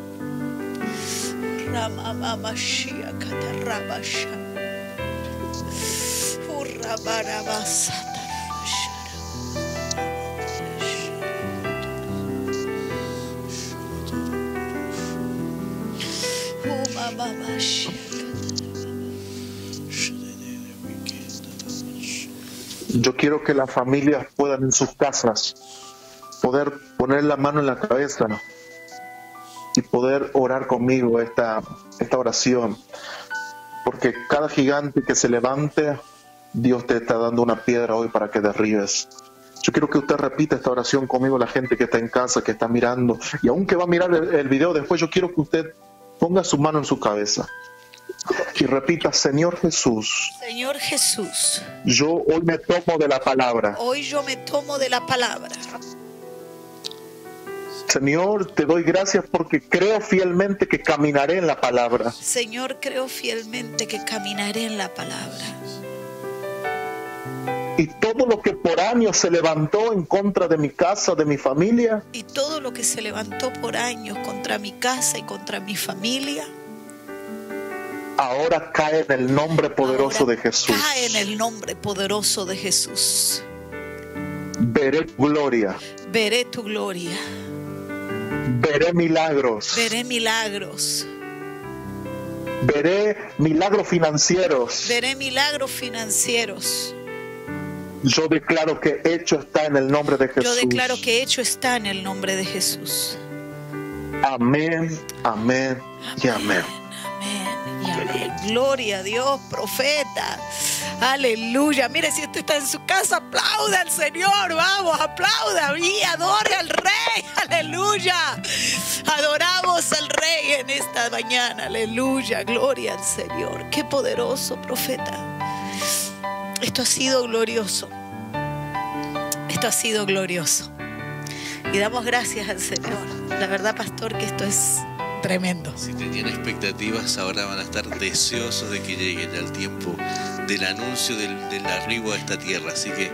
Speaker 5: Yo quiero que las familias puedan en sus casas poder poner la mano en la cabeza y poder orar conmigo esta, esta oración, porque cada gigante que se levante, Dios te está dando una piedra hoy para que derribes. Yo quiero que usted repita esta oración conmigo, la gente que está en casa, que está mirando, y aunque va a mirar el, el video después, yo quiero que usted ponga su mano en su cabeza y repita: Señor Jesús,
Speaker 4: Señor Jesús,
Speaker 5: yo hoy me tomo de la palabra.
Speaker 4: hoy yo me tomo de la palabra.
Speaker 5: Señor, te doy gracias porque creo fielmente que caminaré en la palabra.
Speaker 4: Señor, creo fielmente que caminaré en la palabra.
Speaker 6: Y todo lo que por años se levantó en contra de mi casa, de mi familia,
Speaker 4: Y todo lo que se levantó por años contra mi casa y contra mi familia,
Speaker 6: ahora cae en el nombre poderoso
Speaker 4: ahora
Speaker 6: de Jesús.
Speaker 4: cae en el nombre poderoso de Jesús.
Speaker 6: Veré tu gloria,
Speaker 4: Veré tu gloria,
Speaker 6: veré milagros,
Speaker 4: veré milagros,
Speaker 6: veré milagros financieros.
Speaker 4: veré milagros financieros.
Speaker 6: Yo declaro que hecho está en el nombre de Jesús.
Speaker 4: Yo declaro que hecho está en el nombre de Jesús.
Speaker 6: Amén, amén y amén.
Speaker 4: Amén y amén. Gloria a Dios, profeta. Aleluya. Mire, si usted está en su casa, aplauda al Señor. Vamos, aplauda y adore al Rey. Aleluya. Adoramos al Rey en esta mañana. Aleluya. Gloria al Señor. Qué poderoso, profeta. Esto ha sido glorioso. Esto ha sido glorioso. Y damos gracias al Señor. La verdad, pastor, que esto es tremendo.
Speaker 3: Si tenían expectativas, ahora van a estar deseosos de que llegue ya el tiempo del anuncio del, del arribo a esta tierra. Así que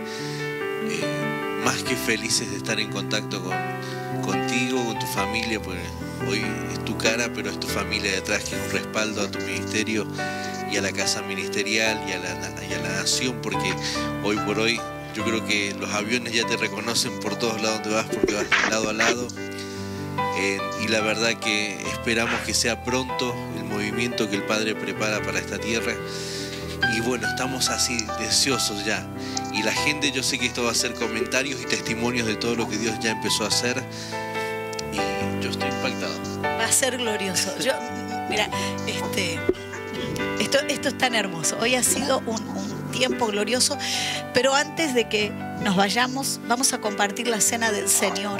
Speaker 3: eh, más que felices de estar en contacto con, contigo, con tu familia, pues hoy es tu cara, pero es tu familia detrás, que es un respaldo a tu ministerio y a la casa ministerial y a la, y a la nación, porque hoy por hoy yo creo que los aviones ya te reconocen por todos lados donde vas, porque vas de lado a lado. Eh, y la verdad que esperamos que sea pronto el movimiento que el Padre prepara para esta tierra. Y bueno, estamos así deseosos ya. Y la gente, yo sé que esto va a ser comentarios y testimonios de todo lo que Dios ya empezó a hacer. Y yo estoy impactado.
Speaker 4: Va a ser glorioso. Yo, mira, este, esto, esto es tan hermoso. Hoy ha sido un, un tiempo glorioso. Pero antes de que nos vayamos, vamos a compartir la cena del Señor.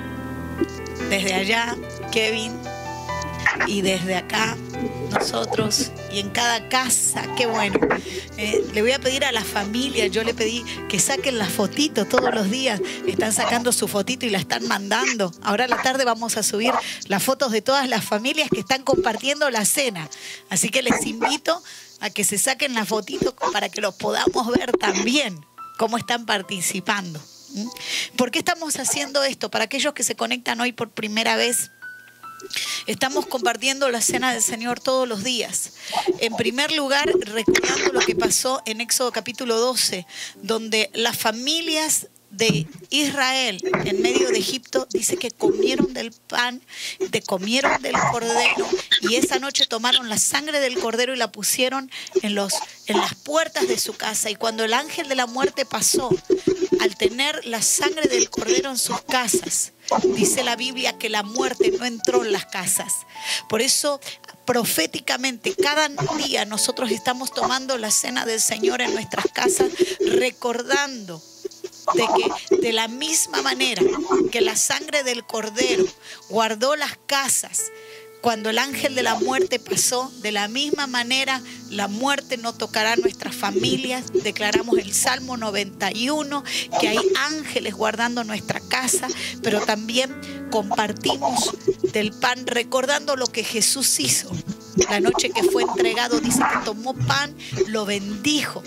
Speaker 4: Desde allá, Kevin, y desde acá, nosotros, y en cada casa, qué bueno. Eh, le voy a pedir a la familia, yo le pedí que saquen las fotitos todos los días. Están sacando su fotito y la están mandando. Ahora a la tarde vamos a subir las fotos de todas las familias que están compartiendo la cena. Así que les invito a que se saquen las fotitos para que los podamos ver también, cómo están participando. ¿Por qué estamos haciendo esto? Para aquellos que se conectan hoy por primera vez, estamos compartiendo la cena del Señor todos los días. En primer lugar, recordando lo que pasó en Éxodo capítulo doce, donde las familias de Israel en medio de Egipto dice que comieron del pan, de comieron del cordero, y esa noche tomaron la sangre del cordero y la pusieron en, los, en las puertas de su casa. Y cuando el ángel de la muerte pasó, al tener la sangre del cordero en sus casas, dice la Biblia que la muerte no entró en las casas. Por eso, proféticamente, cada día nosotros estamos tomando la cena del Señor en nuestras casas, recordando de que de la misma manera que la sangre del cordero guardó las casas cuando el ángel de la muerte pasó, de la misma manera la muerte no tocará nuestras familias. Declaramos el Salmo noventa y uno, que hay ángeles guardando nuestra casa, pero también compartimos del pan recordando lo que Jesús hizo. La noche que fue entregado, dice que tomó pan, lo bendijo.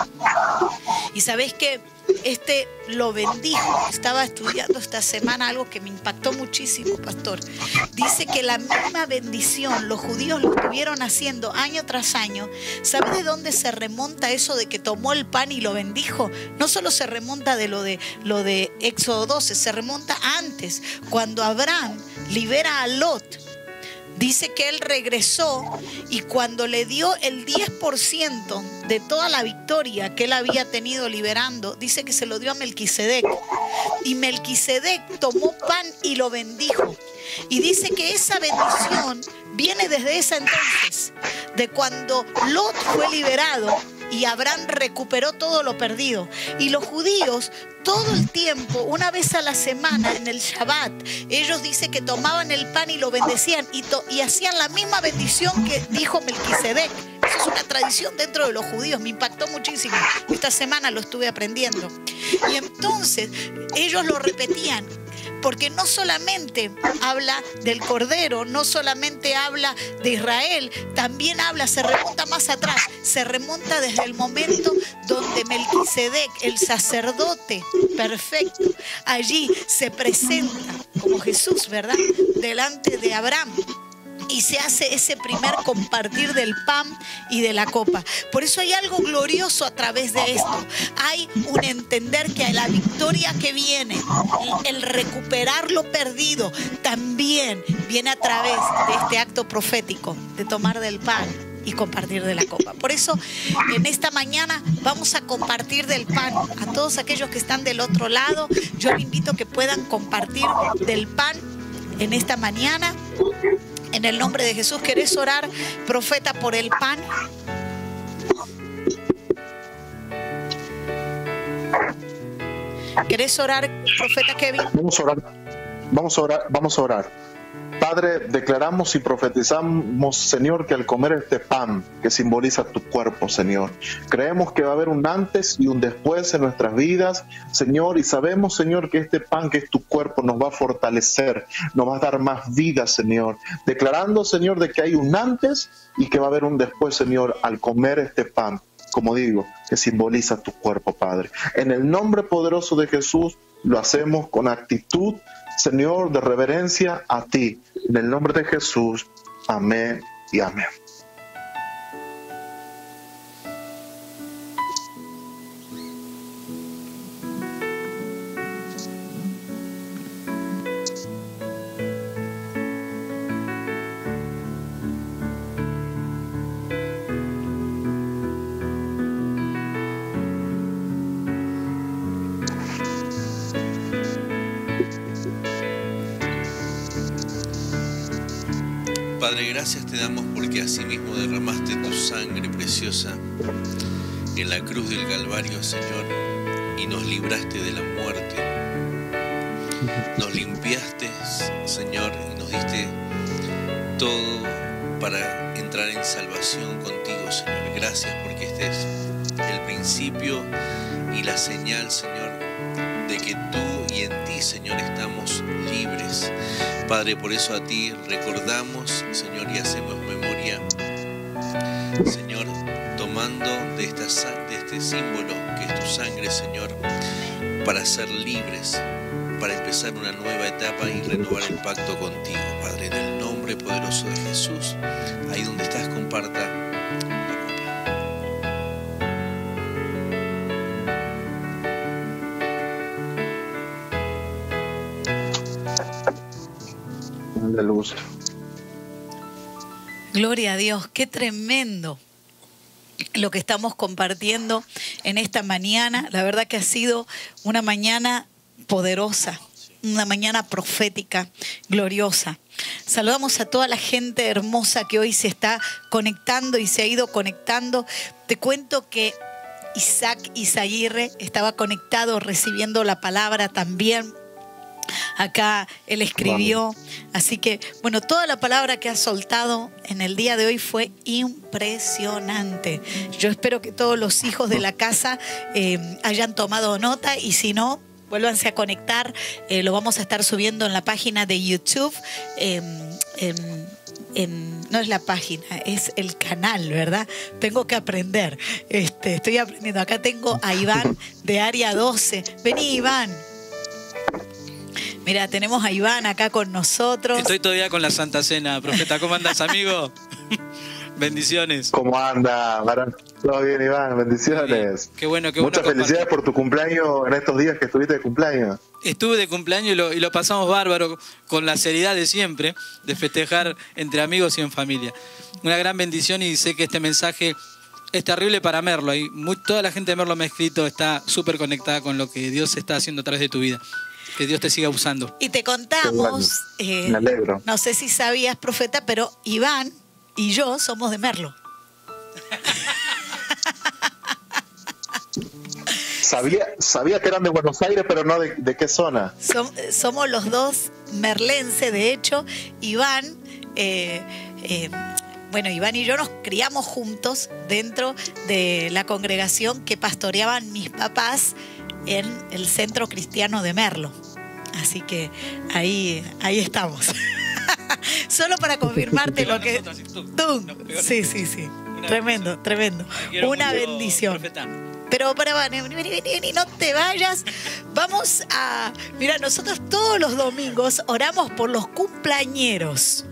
Speaker 4: Y sabés que este lo bendijo. Estaba estudiando esta semana algo que me impactó muchísimo, pastor. Dice que la misma bendición los judíos lo estuvieron haciendo año tras año. ¿Sabes de dónde se remonta eso de que tomó el pan y lo bendijo? No solo se remonta de lo de, lo de Éxodo doce, se remonta antes, cuando Abraham libera a Lot. Dice que él regresó y cuando le dio el diez por ciento de toda la victoria que él había tenido liberando, dice que se lo dio a Melquisedec. Y Melquisedec tomó pan y lo bendijo. Y dice que esa bendición viene desde ese entonces, de cuando Lot fue liberado y Abraham recuperó todo lo perdido. Y los judíos todo el tiempo, una vez a la semana en el Shabbat, ellos dicen que tomaban el pan y lo bendecían y, to- y hacían la misma bendición que dijo Melquisedec. Eso es una tradición dentro de los judíos, me impactó muchísimo. Esta semana lo estuve aprendiendo. Y entonces ellos lo repetían. porque no solamente habla del Cordero, no solamente habla de Israel, también habla, se remonta más atrás, se remonta desde el momento donde Melquisedec, el sacerdote perfecto, allí se presenta como Jesús, ¿verdad?, delante de Abraham. Y se hace ese primer compartir del pan y de la copa. Por eso hay algo glorioso a través de esto. Hay un entender que la victoria que viene, el recuperar lo perdido, también viene a través de este acto profético de tomar del pan y compartir de la copa. Por eso, en esta mañana vamos a compartir del pan. A todos aquellos que están del otro lado, yo les invito a que puedan compartir del pan en esta mañana. En el nombre de Jesús, ¿querés orar, profeta, por el pan? ¿Querés orar, profeta Kevin?
Speaker 6: Vamos a orar. Vamos a orar. Vamos a orar. Padre, declaramos y profetizamos, Señor, que al comer este pan que simboliza tu cuerpo, Señor, creemos que va a haber un antes y un después en nuestras vidas, Señor, y sabemos, Señor, que este pan que es tu cuerpo nos va a fortalecer, nos va a dar más vida, Señor, declarando, Señor, de que hay un antes y que va a haber un después, Señor, al comer este pan, como digo, que simboliza tu cuerpo, Padre. En el nombre poderoso de Jesús lo hacemos con actitud, Señor, de reverencia a ti. En el nombre de Jesús. Amén y amén.
Speaker 3: Padre, gracias te damos porque asimismo derramaste tu sangre preciosa en la cruz del Calvario, Señor, y nos libraste de la muerte. Nos limpiaste, Señor, y nos diste todo para entrar en salvación contigo, Señor. Gracias porque este es el principio y la señal, Señor, de que tú y en ti, Señor, estamos libres. Padre, por eso a ti recordamos, Señor, y hacemos memoria, Señor, tomando de, esta, de este símbolo que es tu sangre, Señor, para ser libres, para empezar una nueva etapa y renovar el pacto contigo, Padre, en el nombre poderoso de Jesús. Ahí donde estás, comparta la
Speaker 6: De luz.
Speaker 4: Gloria a Dios, qué tremendo lo que estamos compartiendo en esta mañana. La verdad que ha sido una mañana poderosa, una mañana profética, gloriosa. Saludamos a toda la gente hermosa que hoy se está conectando y se ha ido conectando. Te cuento que Isaac Izaguirre estaba conectado recibiendo la palabra también. Acá él escribió, así que, bueno, toda la palabra que ha soltado en el día de hoy fue impresionante. Yo espero que todos los hijos de la casa eh, hayan tomado nota y si no, vuélvanse a conectar. Eh, lo vamos a estar subiendo en la página de YouTube. Eh, en, en, no es la página, es el canal, ¿verdad? Tengo que aprender. Este, estoy aprendiendo. Acá tengo a Iván de Área doce. Vení, Iván. Mira, tenemos a Iván acá con nosotros.
Speaker 7: Estoy todavía con la Santa Cena, profeta. ¿Cómo andas, amigo? Bendiciones.
Speaker 6: ¿Cómo anda, varón? Todo bien, Iván. Bendiciones.
Speaker 7: Qué bueno, qué
Speaker 6: Muchas
Speaker 7: bueno
Speaker 6: felicidades por tu cumpleaños en estos días que estuviste de cumpleaños.
Speaker 7: Estuve de cumpleaños y lo, y lo pasamos bárbaro, con la seriedad de siempre, de festejar entre amigos y en familia. Una gran bendición y sé que este mensaje es terrible para Merlo. Hay muy, toda la gente de Merlo me ha escrito, está súper conectada con lo que Dios está haciendo a través de tu vida. Que Dios te siga usando.
Speaker 4: Y te contamos, eh,
Speaker 6: me alegro.
Speaker 4: No sé si sabías, profeta, pero Iván y yo somos de Merlo.
Speaker 6: Sabía, sabía que eran de Buenos Aires, pero no de, de qué zona.
Speaker 4: Som, somos los dos merlenses, de hecho. Iván, eh, eh, bueno, Iván y yo nos criamos juntos dentro de la congregación que pastoreaban mis papás en el Centro Cristiano de Merlo. Así que ahí, ahí estamos. Solo para confirmarte lo que... Tum. Sí, sí, sí. Tremendo, tremendo. Una bendición. Pero para, vení, vení, vení, no te vayas. Vamos a... Mira, nosotros todos los domingos oramos por los cumpleañeros.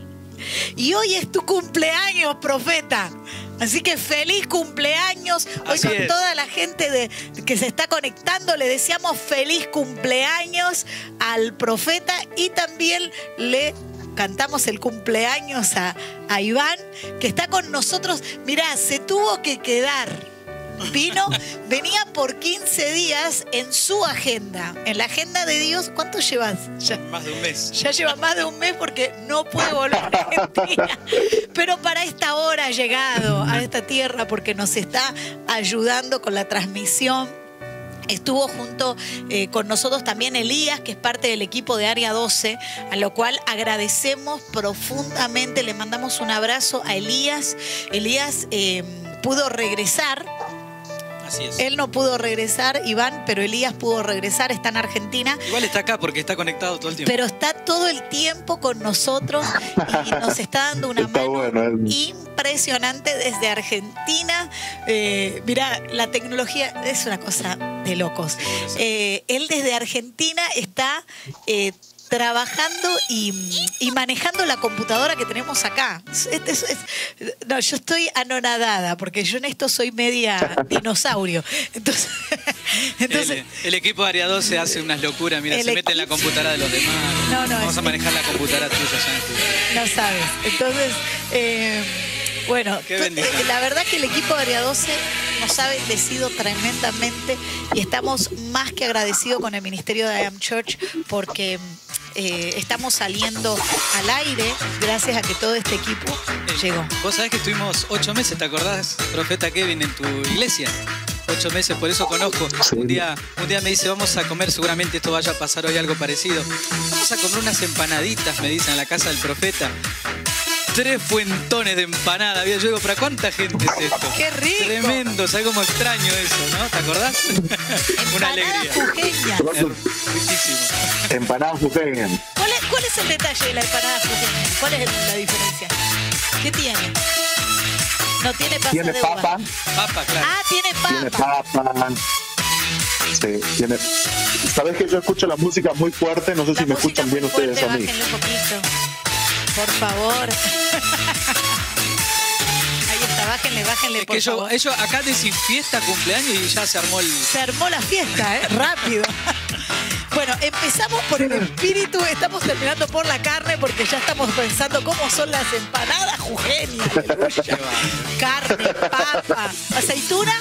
Speaker 4: Y hoy es tu cumpleaños, profeta. Así que feliz cumpleaños. Hoy
Speaker 7: Así
Speaker 4: con
Speaker 7: es.
Speaker 4: toda la gente de, que se está conectando le deseamos feliz cumpleaños al profeta y también le cantamos el cumpleaños a, a Iván, que está con nosotros. Mirá, se tuvo que quedar. Vino, venía por quince días en su agenda, en la agenda de Dios. ¿Cuánto llevas? Ya,
Speaker 7: Más de un mes.
Speaker 4: ya lleva más de un mes porque no puede volver a Argentina. Pero para esta hora ha llegado a esta tierra porque nos está ayudando con la transmisión. Estuvo junto eh, con nosotros también Elías, que es parte del equipo de Área doce, a lo cual agradecemos profundamente. Le mandamos un abrazo a Elías. Elías eh, pudo regresar.
Speaker 7: Así es.
Speaker 4: Él no pudo regresar, Iván, pero Elías pudo regresar, está en Argentina.
Speaker 7: Igual está acá porque está conectado todo el tiempo.
Speaker 4: Pero está todo el tiempo con nosotros y nos está dando una
Speaker 5: Está
Speaker 4: mano
Speaker 5: bueno, es-
Speaker 4: impresionante desde Argentina. Eh, mirá, la tecnología es una cosa de locos. Eh, él desde Argentina está eh, trabajando y, y manejando la computadora que tenemos acá. Es- es- es- no, yo estoy anonadada porque yo en esto soy media dinosaurio. Entonces, entonces
Speaker 7: el, el equipo de Área doce hace unas locuras. Mira,
Speaker 4: El
Speaker 7: se mete en la
Speaker 4: equipo-
Speaker 7: computadora de los demás.
Speaker 4: No, no,
Speaker 7: Vamos
Speaker 4: es-
Speaker 7: a manejar la computadora tuya ya en este-
Speaker 4: no sabes. Entonces, eh, bueno,
Speaker 7: Qué
Speaker 4: to-
Speaker 7: bendición.
Speaker 4: eh, la verdad que el equipo de Área doce nos ha bendecido tremendamente y estamos más que agradecidos con el ministerio de I Am Church porque eh, estamos saliendo al aire gracias a que todo este equipo llegó.
Speaker 7: Vos sabés que estuvimos ocho meses, ¿te acordás, profeta Kevin, en tu iglesia? Ocho meses, por eso conozco.
Speaker 5: Sí.
Speaker 7: Un día, un día me dice, vamos a comer, seguramente esto vaya a pasar hoy algo parecido. Vamos a comer unas empanaditas, me dicen, en la casa del profeta. Tres fuentones de empanada. Había yo digo, ¿para cuánta gente es esto?
Speaker 4: ¡Qué rico!
Speaker 7: Tremendo, ¿sabes cómo extraño eso, no? ¿Te acordás? Una
Speaker 4: Empanada
Speaker 7: alegría.
Speaker 4: jujeña.
Speaker 7: Riquísimo.
Speaker 5: Empanadas jujeñas.
Speaker 4: ¿Cuál es, ¿Cuál es el detalle de la empanada jujeña? ¿Cuál es el- la diferencia? ¿Qué tiene? No tiene pasa
Speaker 5: Tiene
Speaker 4: de uva.
Speaker 5: papa,
Speaker 7: Papa, claro.
Speaker 4: Ah, tiene
Speaker 5: tiene
Speaker 4: papa.
Speaker 5: papa. Sí, tiene... Sabes que yo escucho la música muy fuerte, no sé
Speaker 4: La
Speaker 5: si me
Speaker 4: música
Speaker 5: escuchan
Speaker 4: muy
Speaker 5: bien ustedes
Speaker 4: fuerte,
Speaker 5: a mí.
Speaker 4: bájenle un poquito. Por favor. Ahí está, bájenle, bájenle,
Speaker 7: Es
Speaker 4: por
Speaker 7: que ellos,
Speaker 4: favor.
Speaker 7: ellos acá decís fiesta, cumpleaños y ya se armó el...
Speaker 4: Se armó la fiesta, ¿eh? Rápido. Bueno, empezamos por el espíritu, estamos terminando por la carne porque ya estamos pensando cómo son las empanadas jujeñas. Aleluya. Carne, papa, aceituna.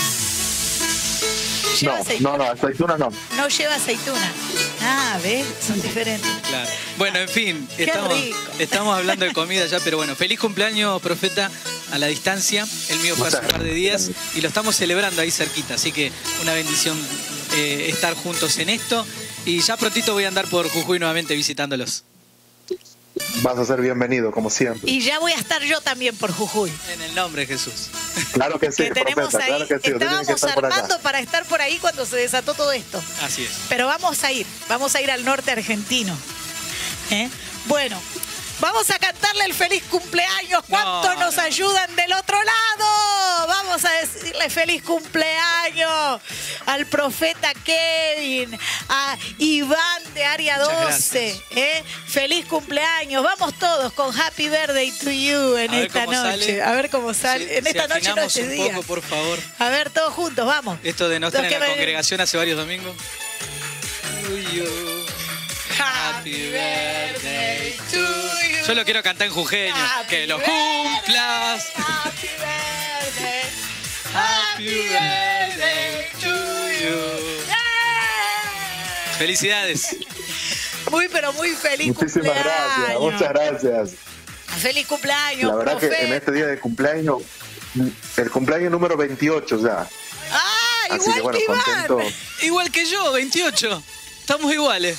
Speaker 4: ¿Lleva
Speaker 5: No,
Speaker 4: aceituna?
Speaker 5: no, no, aceituna no.
Speaker 4: No lleva aceituna. Ah, ¿ves? Son diferentes.
Speaker 7: Claro. Bueno, en fin,
Speaker 4: Qué
Speaker 7: estamos,
Speaker 4: rico.
Speaker 7: estamos hablando de comida ya, pero bueno, feliz cumpleaños, profeta, a la distancia. El mío fue hace un par de días y lo estamos celebrando ahí cerquita, así que una bendición eh, estar juntos en esto. Y ya prontito voy a andar por Jujuy nuevamente visitándolos.
Speaker 5: Vas a ser bienvenido, como siempre.
Speaker 4: Y ya voy a estar yo también por Jujuy.
Speaker 7: En el nombre de Jesús.
Speaker 5: Claro que sí,
Speaker 4: Que tenemos
Speaker 5: profeta,
Speaker 4: ahí,
Speaker 5: claro que sí. Usted tiene que
Speaker 4: estábamos
Speaker 5: estar por acá.
Speaker 4: armando para estar por ahí cuando se desató todo esto.
Speaker 7: Así es.
Speaker 4: Pero vamos a ir, vamos a ir al norte argentino. ¿Eh? Bueno, vamos a cantarle el feliz cumpleaños. ¿Cuánto
Speaker 7: No,
Speaker 4: nos
Speaker 7: no.
Speaker 4: ayudan del otro lado? Vamos a decirle feliz cumpleaños al profeta Kevin, a Iván de Área
Speaker 7: Muchas
Speaker 4: doce.
Speaker 7: gracias.
Speaker 4: ¿Eh? Feliz cumpleaños. Vamos todos con Happy Birthday to you en
Speaker 7: A ver
Speaker 4: esta
Speaker 7: cómo
Speaker 4: noche.
Speaker 7: sale.
Speaker 4: A ver cómo sale.
Speaker 7: Si-
Speaker 4: en
Speaker 7: si
Speaker 4: esta noche no
Speaker 7: afinamos
Speaker 4: este
Speaker 7: un
Speaker 4: día.
Speaker 7: poco, por favor.
Speaker 4: A ver, todos juntos, vamos.
Speaker 7: Esto de no estar
Speaker 4: Los
Speaker 7: en
Speaker 4: que
Speaker 7: la
Speaker 4: ven-
Speaker 7: congregación hace varios domingos. To you. Happy birthday to you. Yo lo quiero cantar en jujeño.
Speaker 4: Happy
Speaker 7: Que lo
Speaker 4: birthday,
Speaker 7: cumplas.
Speaker 4: Happy birthday.
Speaker 7: Happy birthday to you.
Speaker 4: ¡Eh!
Speaker 7: Felicidades.
Speaker 4: Muy, pero muy feliz
Speaker 5: Muchísimas
Speaker 4: cumpleaños.
Speaker 5: gracias, muchas gracias.
Speaker 4: Feliz cumpleaños,
Speaker 5: La verdad que
Speaker 4: profeta.
Speaker 5: en este día de cumpleaños, el cumpleaños número veintiocho ya.
Speaker 4: Ah,
Speaker 5: Así
Speaker 4: igual
Speaker 5: que bueno,
Speaker 4: que Iván.
Speaker 5: contento.
Speaker 7: Igual que yo, veintiocho. Estamos iguales.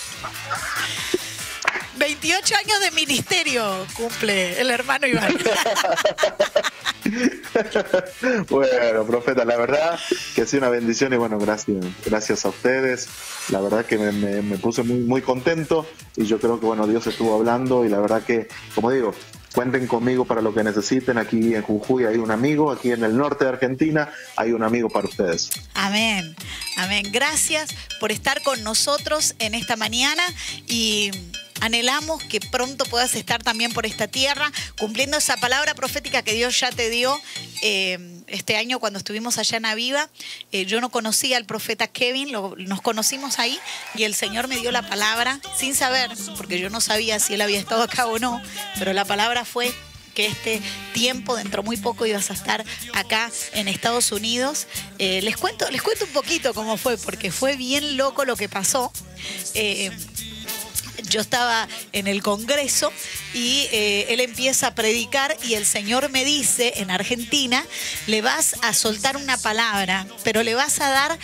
Speaker 4: veintiocho años de ministerio cumple el hermano Iván.
Speaker 6: Bueno, profeta, la verdad que ha sido una bendición y bueno, gracias, gracias a ustedes. La verdad que me, me, me puse muy, muy contento y yo creo que bueno, Dios estuvo hablando y la verdad que, como digo, cuenten conmigo para lo que necesiten. Aquí en Jujuy hay un amigo, aquí en el norte de Argentina hay un amigo para ustedes.
Speaker 4: Amén, amén. Gracias por estar con nosotros en esta mañana y anhelamos que pronto puedas estar también por esta tierra, cumpliendo esa palabra profética que Dios ya te dio eh, este año cuando estuvimos allá en Aviva. Eh, yo no conocía al profeta Kevin, lo, nos conocimos ahí y el Señor me dio la palabra sin saber, porque yo no sabía si él había estado acá o no, pero la palabra fue que este tiempo, dentro muy poco, ibas a estar acá en Estados Unidos. Eh, les cuento, les cuento un poquito cómo fue, porque fue bien loco lo que pasó. Eh, Yo estaba en el Congreso y eh, él empieza a predicar y el Señor me dice, en Argentina, le vas a soltar una palabra, pero le vas a dar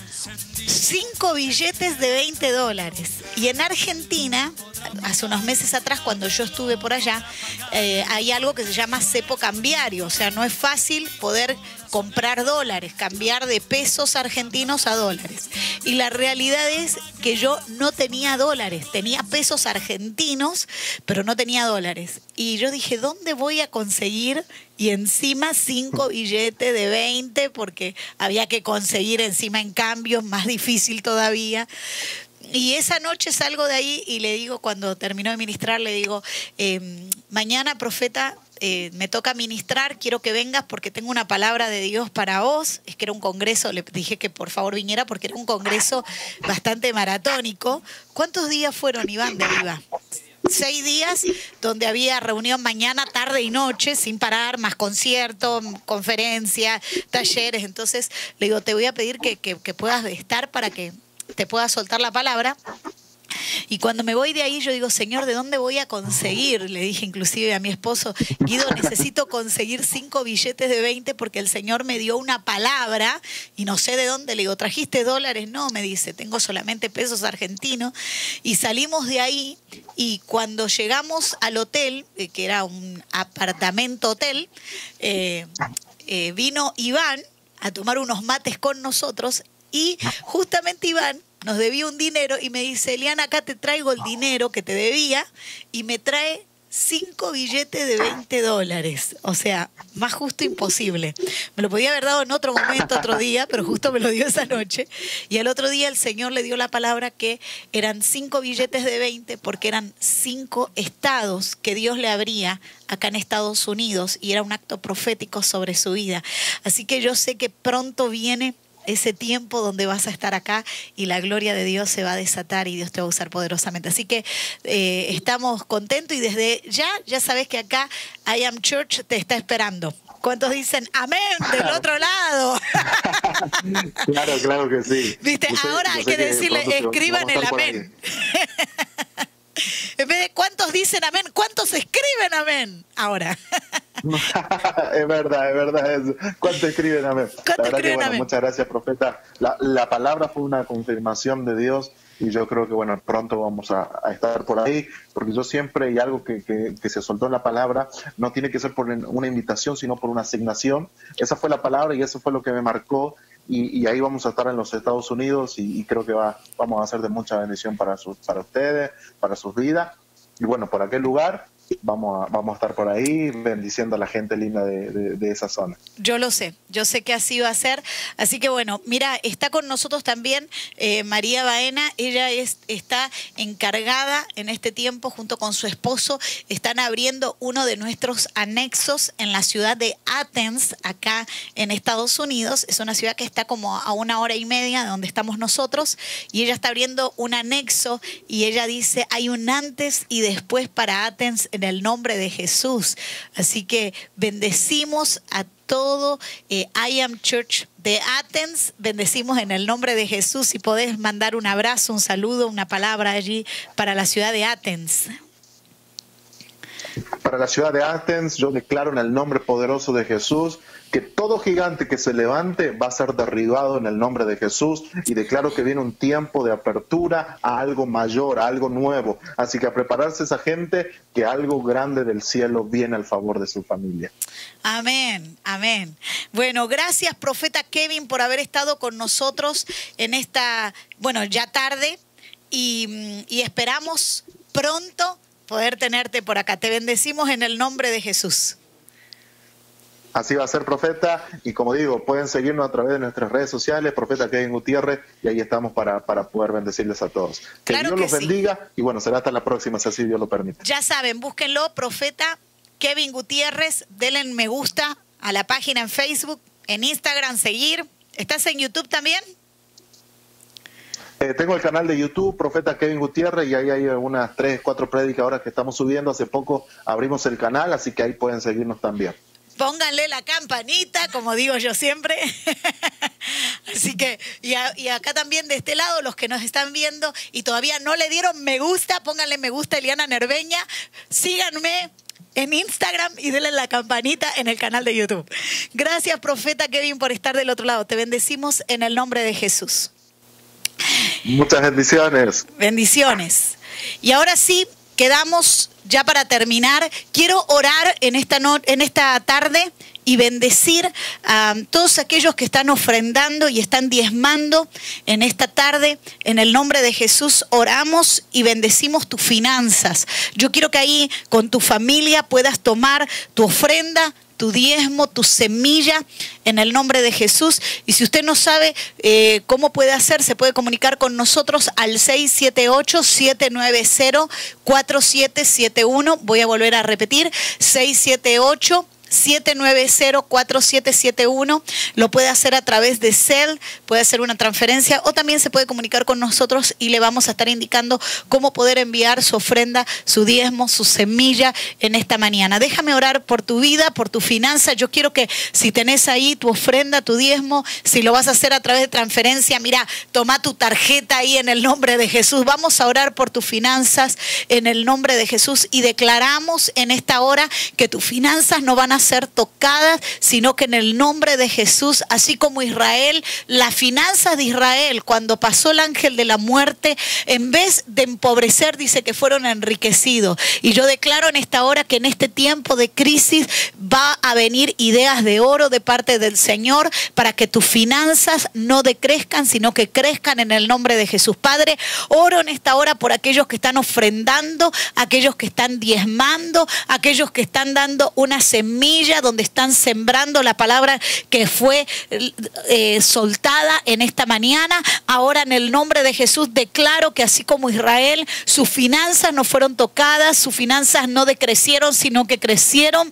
Speaker 4: cinco billetes de veinte dólares. Y en Argentina, hace unos meses atrás, cuando yo estuve por allá, eh, hay algo que se llama cepo cambiario. O sea, no es fácil poder comprar dólares, cambiar de pesos argentinos a dólares. Y la realidad es que yo no tenía dólares, tenía pesos argentinos, pero no tenía dólares. Y yo dije, ¿dónde voy a conseguir? Y encima cinco billetes de veinte, porque había que conseguir encima en cambios, más difícil todavía. Y esa noche salgo de ahí y le digo, cuando terminó de ministrar, le digo, eh, mañana, profeta, eh, me toca ministrar, quiero que vengas porque tengo una palabra de Dios para vos. Es que era un congreso, le dije que por favor viniera porque era un congreso bastante maratónico. ¿Cuántos días fueron, Iván, de Aviva? Seis días donde había reunión mañana, tarde y noche, sin parar, más concierto, conferencia, talleres. Entonces le digo, te voy a pedir que, que, que puedas estar para que te pueda soltar la palabra. Y cuando me voy de ahí yo digo, Señor, ¿de dónde voy a conseguir? Le dije inclusive a mi esposo, Guido, necesito conseguir cinco billetes de veinte porque el Señor me dio una palabra y no sé de dónde. Le digo, ¿trajiste dólares? No, me dice, tengo solamente pesos argentinos. Y salimos de ahí y cuando llegamos al hotel, eh, que era un apartamento hotel, eh, eh, vino Iván a tomar unos mates con nosotros. Y justamente Iván nos debía un dinero y me dice, Eliana, acá te traigo el dinero que te debía, y me trae cinco billetes de veinte dólares. O sea, más justo imposible. Me lo podía haber dado en otro momento, otro día, pero justo me lo dio esa noche. Y al otro día el Señor le dio la palabra que eran cinco billetes de veinte porque eran cinco estados que Dios le abría acá en Estados Unidos y era un acto profético sobre su vida. Así que yo sé que pronto viene ese tiempo donde vas a estar acá y la gloria de Dios se va a desatar y Dios te va a usar poderosamente. Así que eh, estamos contentos y desde ya, ya sabes que acá I Am Church te está esperando. ¿Cuántos dicen amén del otro lado?
Speaker 6: Claro, claro que sí.
Speaker 4: ¿Viste?
Speaker 6: Yo sé-
Speaker 4: Ahora
Speaker 6: yo
Speaker 4: hay
Speaker 6: sé
Speaker 4: que
Speaker 6: que
Speaker 4: decirle,
Speaker 6: pronto te-
Speaker 4: escriban
Speaker 6: vamos a
Speaker 4: el
Speaker 6: estar por
Speaker 4: amén. En vez de cuántos dicen amén, ¿cuántos escriben amén? Ahora.
Speaker 6: Es verdad, es verdad. Es, ¿cuánto escriben amén?
Speaker 4: ¿Cuánto
Speaker 6: La verdad que,
Speaker 4: escriben
Speaker 6: bueno,
Speaker 4: amén?
Speaker 6: muchas gracias, profeta. La, la palabra fue una confirmación de Dios y yo creo que, bueno, pronto vamos a, a estar por ahí, porque yo siempre, y algo que, que, que se soltó en la palabra, no tiene que ser por una invitación, sino por una asignación. Esa fue la palabra y eso fue lo que me marcó. Y, y ahí vamos a estar en los Estados Unidos y, y creo que va, vamos a ser de mucha bendición para, sus, para ustedes, para sus vidas. Y bueno, por aquel lugar vamos a, vamos a estar por ahí bendiciendo a la gente linda de, de, de esa zona.
Speaker 4: Yo lo sé, yo sé que así va a ser. Así que bueno, mira, está con nosotros también eh, María Baena. Ella es, está encargada en este tiempo junto con su esposo. Están abriendo uno de nuestros anexos en la ciudad de Athens, acá en Estados Unidos. Es una ciudad que está como a una hora y media de donde estamos nosotros. Y ella está abriendo un anexo y ella dice, hay un antes y después para Athens en el nombre de Jesús. Así que bendecimos a todo eh, I Am Church de Athens, bendecimos en el nombre de Jesús. Si podés mandar un abrazo, un saludo, una palabra allí para la ciudad de Athens.
Speaker 6: Para la ciudad de Athens, yo declaro en el nombre poderoso de Jesús que todo gigante que se levante va a ser derribado en el nombre de Jesús, y declaro que viene un tiempo de apertura a algo mayor, a algo nuevo. Así que a prepararse esa gente, que algo grande del cielo viene al favor de su familia.
Speaker 4: Amén, amén. Bueno, gracias, profeta Kevin, por haber estado con nosotros en esta, bueno, ya tarde, y, y esperamos pronto poder tenerte por acá. Te bendecimos en el nombre de Jesús.
Speaker 6: Así va a ser, profeta, y como digo, pueden seguirnos a través de nuestras redes sociales, profeta Kevin Gutiérrez, y ahí estamos para, para poder bendecirles a todos. Que
Speaker 4: Claro
Speaker 6: Dios
Speaker 4: que
Speaker 6: los
Speaker 4: sí.
Speaker 6: bendiga, y bueno, será hasta la próxima, si así Dios lo permite.
Speaker 4: Ya saben, búsquenlo, profeta Kevin Gutiérrez, denle me gusta a la página en Facebook, en Instagram, seguir. ¿Estás en YouTube también?
Speaker 6: Eh, tengo el canal de YouTube, Profeta Kevin Gutiérrez, y ahí hay unas tres, cuatro prédicas ahora que estamos subiendo. Hace poco abrimos el canal, así que ahí pueden seguirnos también.
Speaker 4: Pónganle la campanita, como digo yo siempre. Así que, y, a- y acá también de este lado, los que nos están viendo y todavía no le dieron me gusta, pónganle me gusta a Eliana Nerveña, síganme en Instagram y denle la campanita en el canal de YouTube. Gracias, profeta Kevin, por estar del otro lado. Te bendecimos en el nombre de Jesús.
Speaker 6: Muchas bendiciones.
Speaker 4: Bendiciones. Y ahora sí, quedamos ya para terminar. Quiero orar en esta, no- en esta tarde y bendecir a todos aquellos que están ofrendando y están diezmando en esta tarde. En el nombre de Jesús oramos y bendecimos tus finanzas. Yo quiero que ahí con tu familia puedas tomar tu ofrenda, tu diezmo, tu semilla, en el nombre de Jesús. Y si usted no sabe eh, cómo puede hacer, se puede comunicar con nosotros al seis siete ocho, siete nueve cero, cuatro siete siete uno. Voy a volver a repetir, seis siete ocho, siete nueve cero, cuatro siete siete uno. Lo puede hacer a través de Zelle, puede hacer una transferencia, o también se puede comunicar con nosotros y le vamos a estar indicando cómo poder enviar su ofrenda, su diezmo, su semilla en esta mañana. Déjame orar por tu vida, por tu finanza. Yo quiero que si tenés ahí tu ofrenda, tu diezmo, si lo vas a hacer a través de transferencia, mira, toma tu tarjeta ahí en el nombre de Jesús. Vamos a orar por tus finanzas en el nombre de Jesús y declaramos en esta hora que tus finanzas no van a ser tocadas, sino que en el nombre de Jesús, así como Israel, las finanzas de Israel, cuando pasó el ángel de la muerte, en vez de empobrecer, dice que fueron enriquecidos. Y yo declaro en esta hora que en este tiempo de crisis va a venir ideas de oro de parte del Señor para que tus finanzas no decrezcan, sino que crezcan en el nombre de Jesús. Padre, oro en esta hora por aquellos que están ofrendando, aquellos que están diezmando, aquellos que están dando una semilla donde están sembrando la palabra que fue eh, soltada en esta mañana. Ahora en el nombre de Jesús declaro que así como Israel, sus finanzas no fueron tocadas, sus finanzas no decrecieron, sino que crecieron.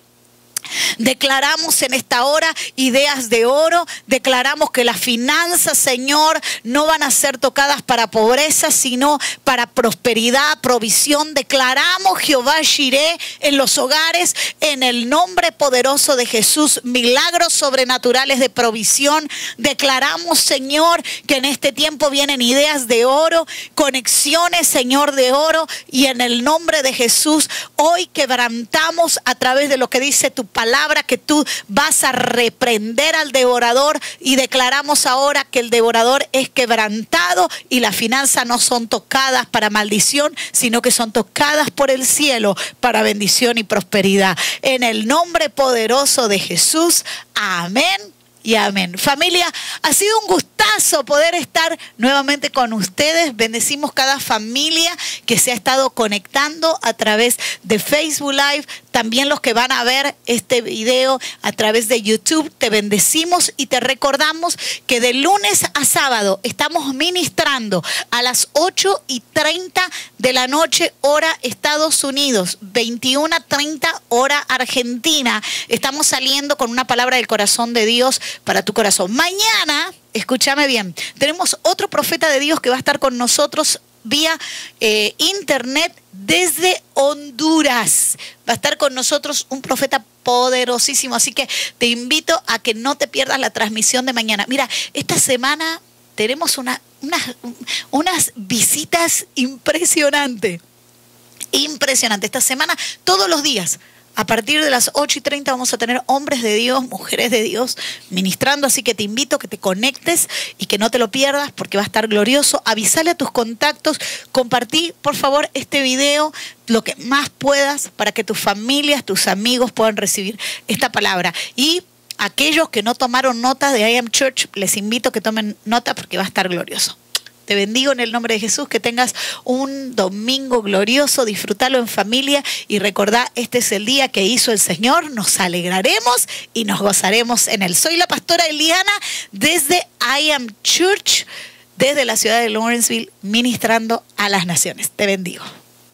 Speaker 4: Declaramos en esta hora ideas de oro, declaramos que las finanzas, Señor, no van a ser tocadas para pobreza, sino para prosperidad, provisión. Declaramos Jehová Jireh en los hogares, en el nombre poderoso de Jesús, milagros sobrenaturales de provisión. Declaramos, Señor, que en este tiempo vienen ideas de oro, conexiones, Señor, de oro, y en el nombre de Jesús, hoy quebrantamos a través de lo que dice tu palabra que tú vas a reprender al devorador, y declaramos ahora que el devorador es quebrantado y las finanzas no son tocadas para maldición, sino que son tocadas por el cielo para bendición y prosperidad. En el nombre poderoso de Jesús, amén y amén. Familia, ha sido un gustazo poder estar nuevamente con ustedes. Bendecimos cada familia que se ha estado conectando a través de Facebook Live. También los que van a ver este video a través de YouTube, te bendecimos y te recordamos que de lunes a sábado estamos ministrando a las ocho y treinta de la noche, hora Estados Unidos, veintiuno treinta hora Argentina. Estamos saliendo con una palabra del corazón de Dios para tu corazón. Mañana, escúchame bien, tenemos otro profeta de Dios que va a estar con nosotros vía eh, internet desde Honduras. Va a estar con nosotros un profeta poderosísimo, así que te invito a que no te pierdas la transmisión de mañana. Mira, esta semana tenemos una, unas, unas visitas impresionantes. Impresionante. Esta semana, todos los días, a partir de las ocho y treinta vamos a tener hombres de Dios, mujeres de Dios ministrando, así que te invito a que te conectes y que no te lo pierdas porque va a estar glorioso. Avísale a tus contactos, compartí por favor este video lo que más puedas para que tus familias, tus amigos puedan recibir esta palabra. Y aquellos que no tomaron nota de I Am Church, les invito a que tomen nota porque va a estar glorioso. Te bendigo en el nombre de Jesús, que tengas un domingo glorioso, disfrútalo en familia y recordá, este es el día que hizo el Señor, nos alegraremos y nos gozaremos en él. Soy la pastora Eliana desde I Am Church, desde la ciudad de Lawrenceville, ministrando a las naciones. Te bendigo.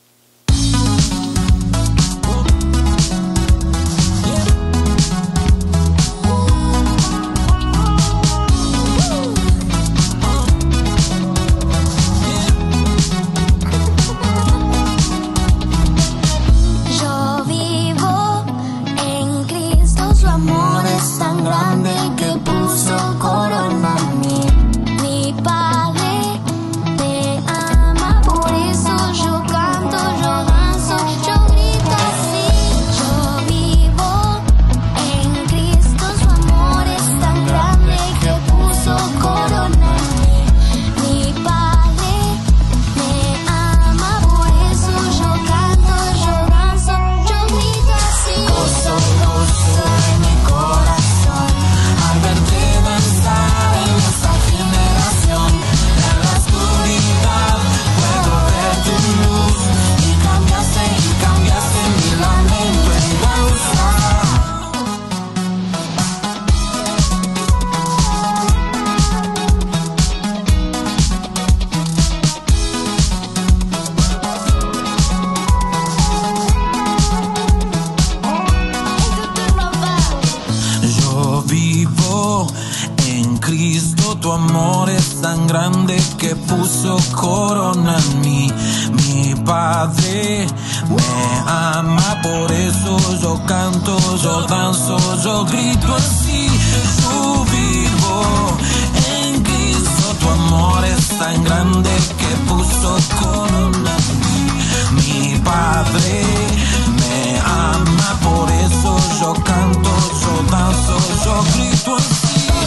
Speaker 1: Tu amor es tan grande que puso corona en mí. Mi Padre me ama, por eso yo canto, yo danzo, yo grito así. Yo vivo en Cristo, tu amor es tan grande que puso corona en mí. Mi Padre me ama, por eso yo canto, yo danzo, yo grito así.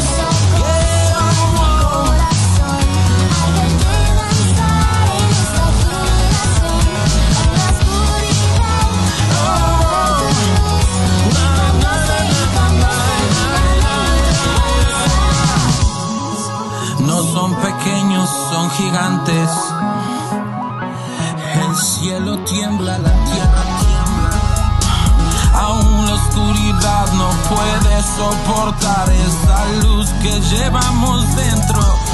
Speaker 1: Son pequeños, son gigantes. El cielo tiembla, la tierra tiembla. Aún la oscuridad no puede soportar esa luz que llevamos dentro.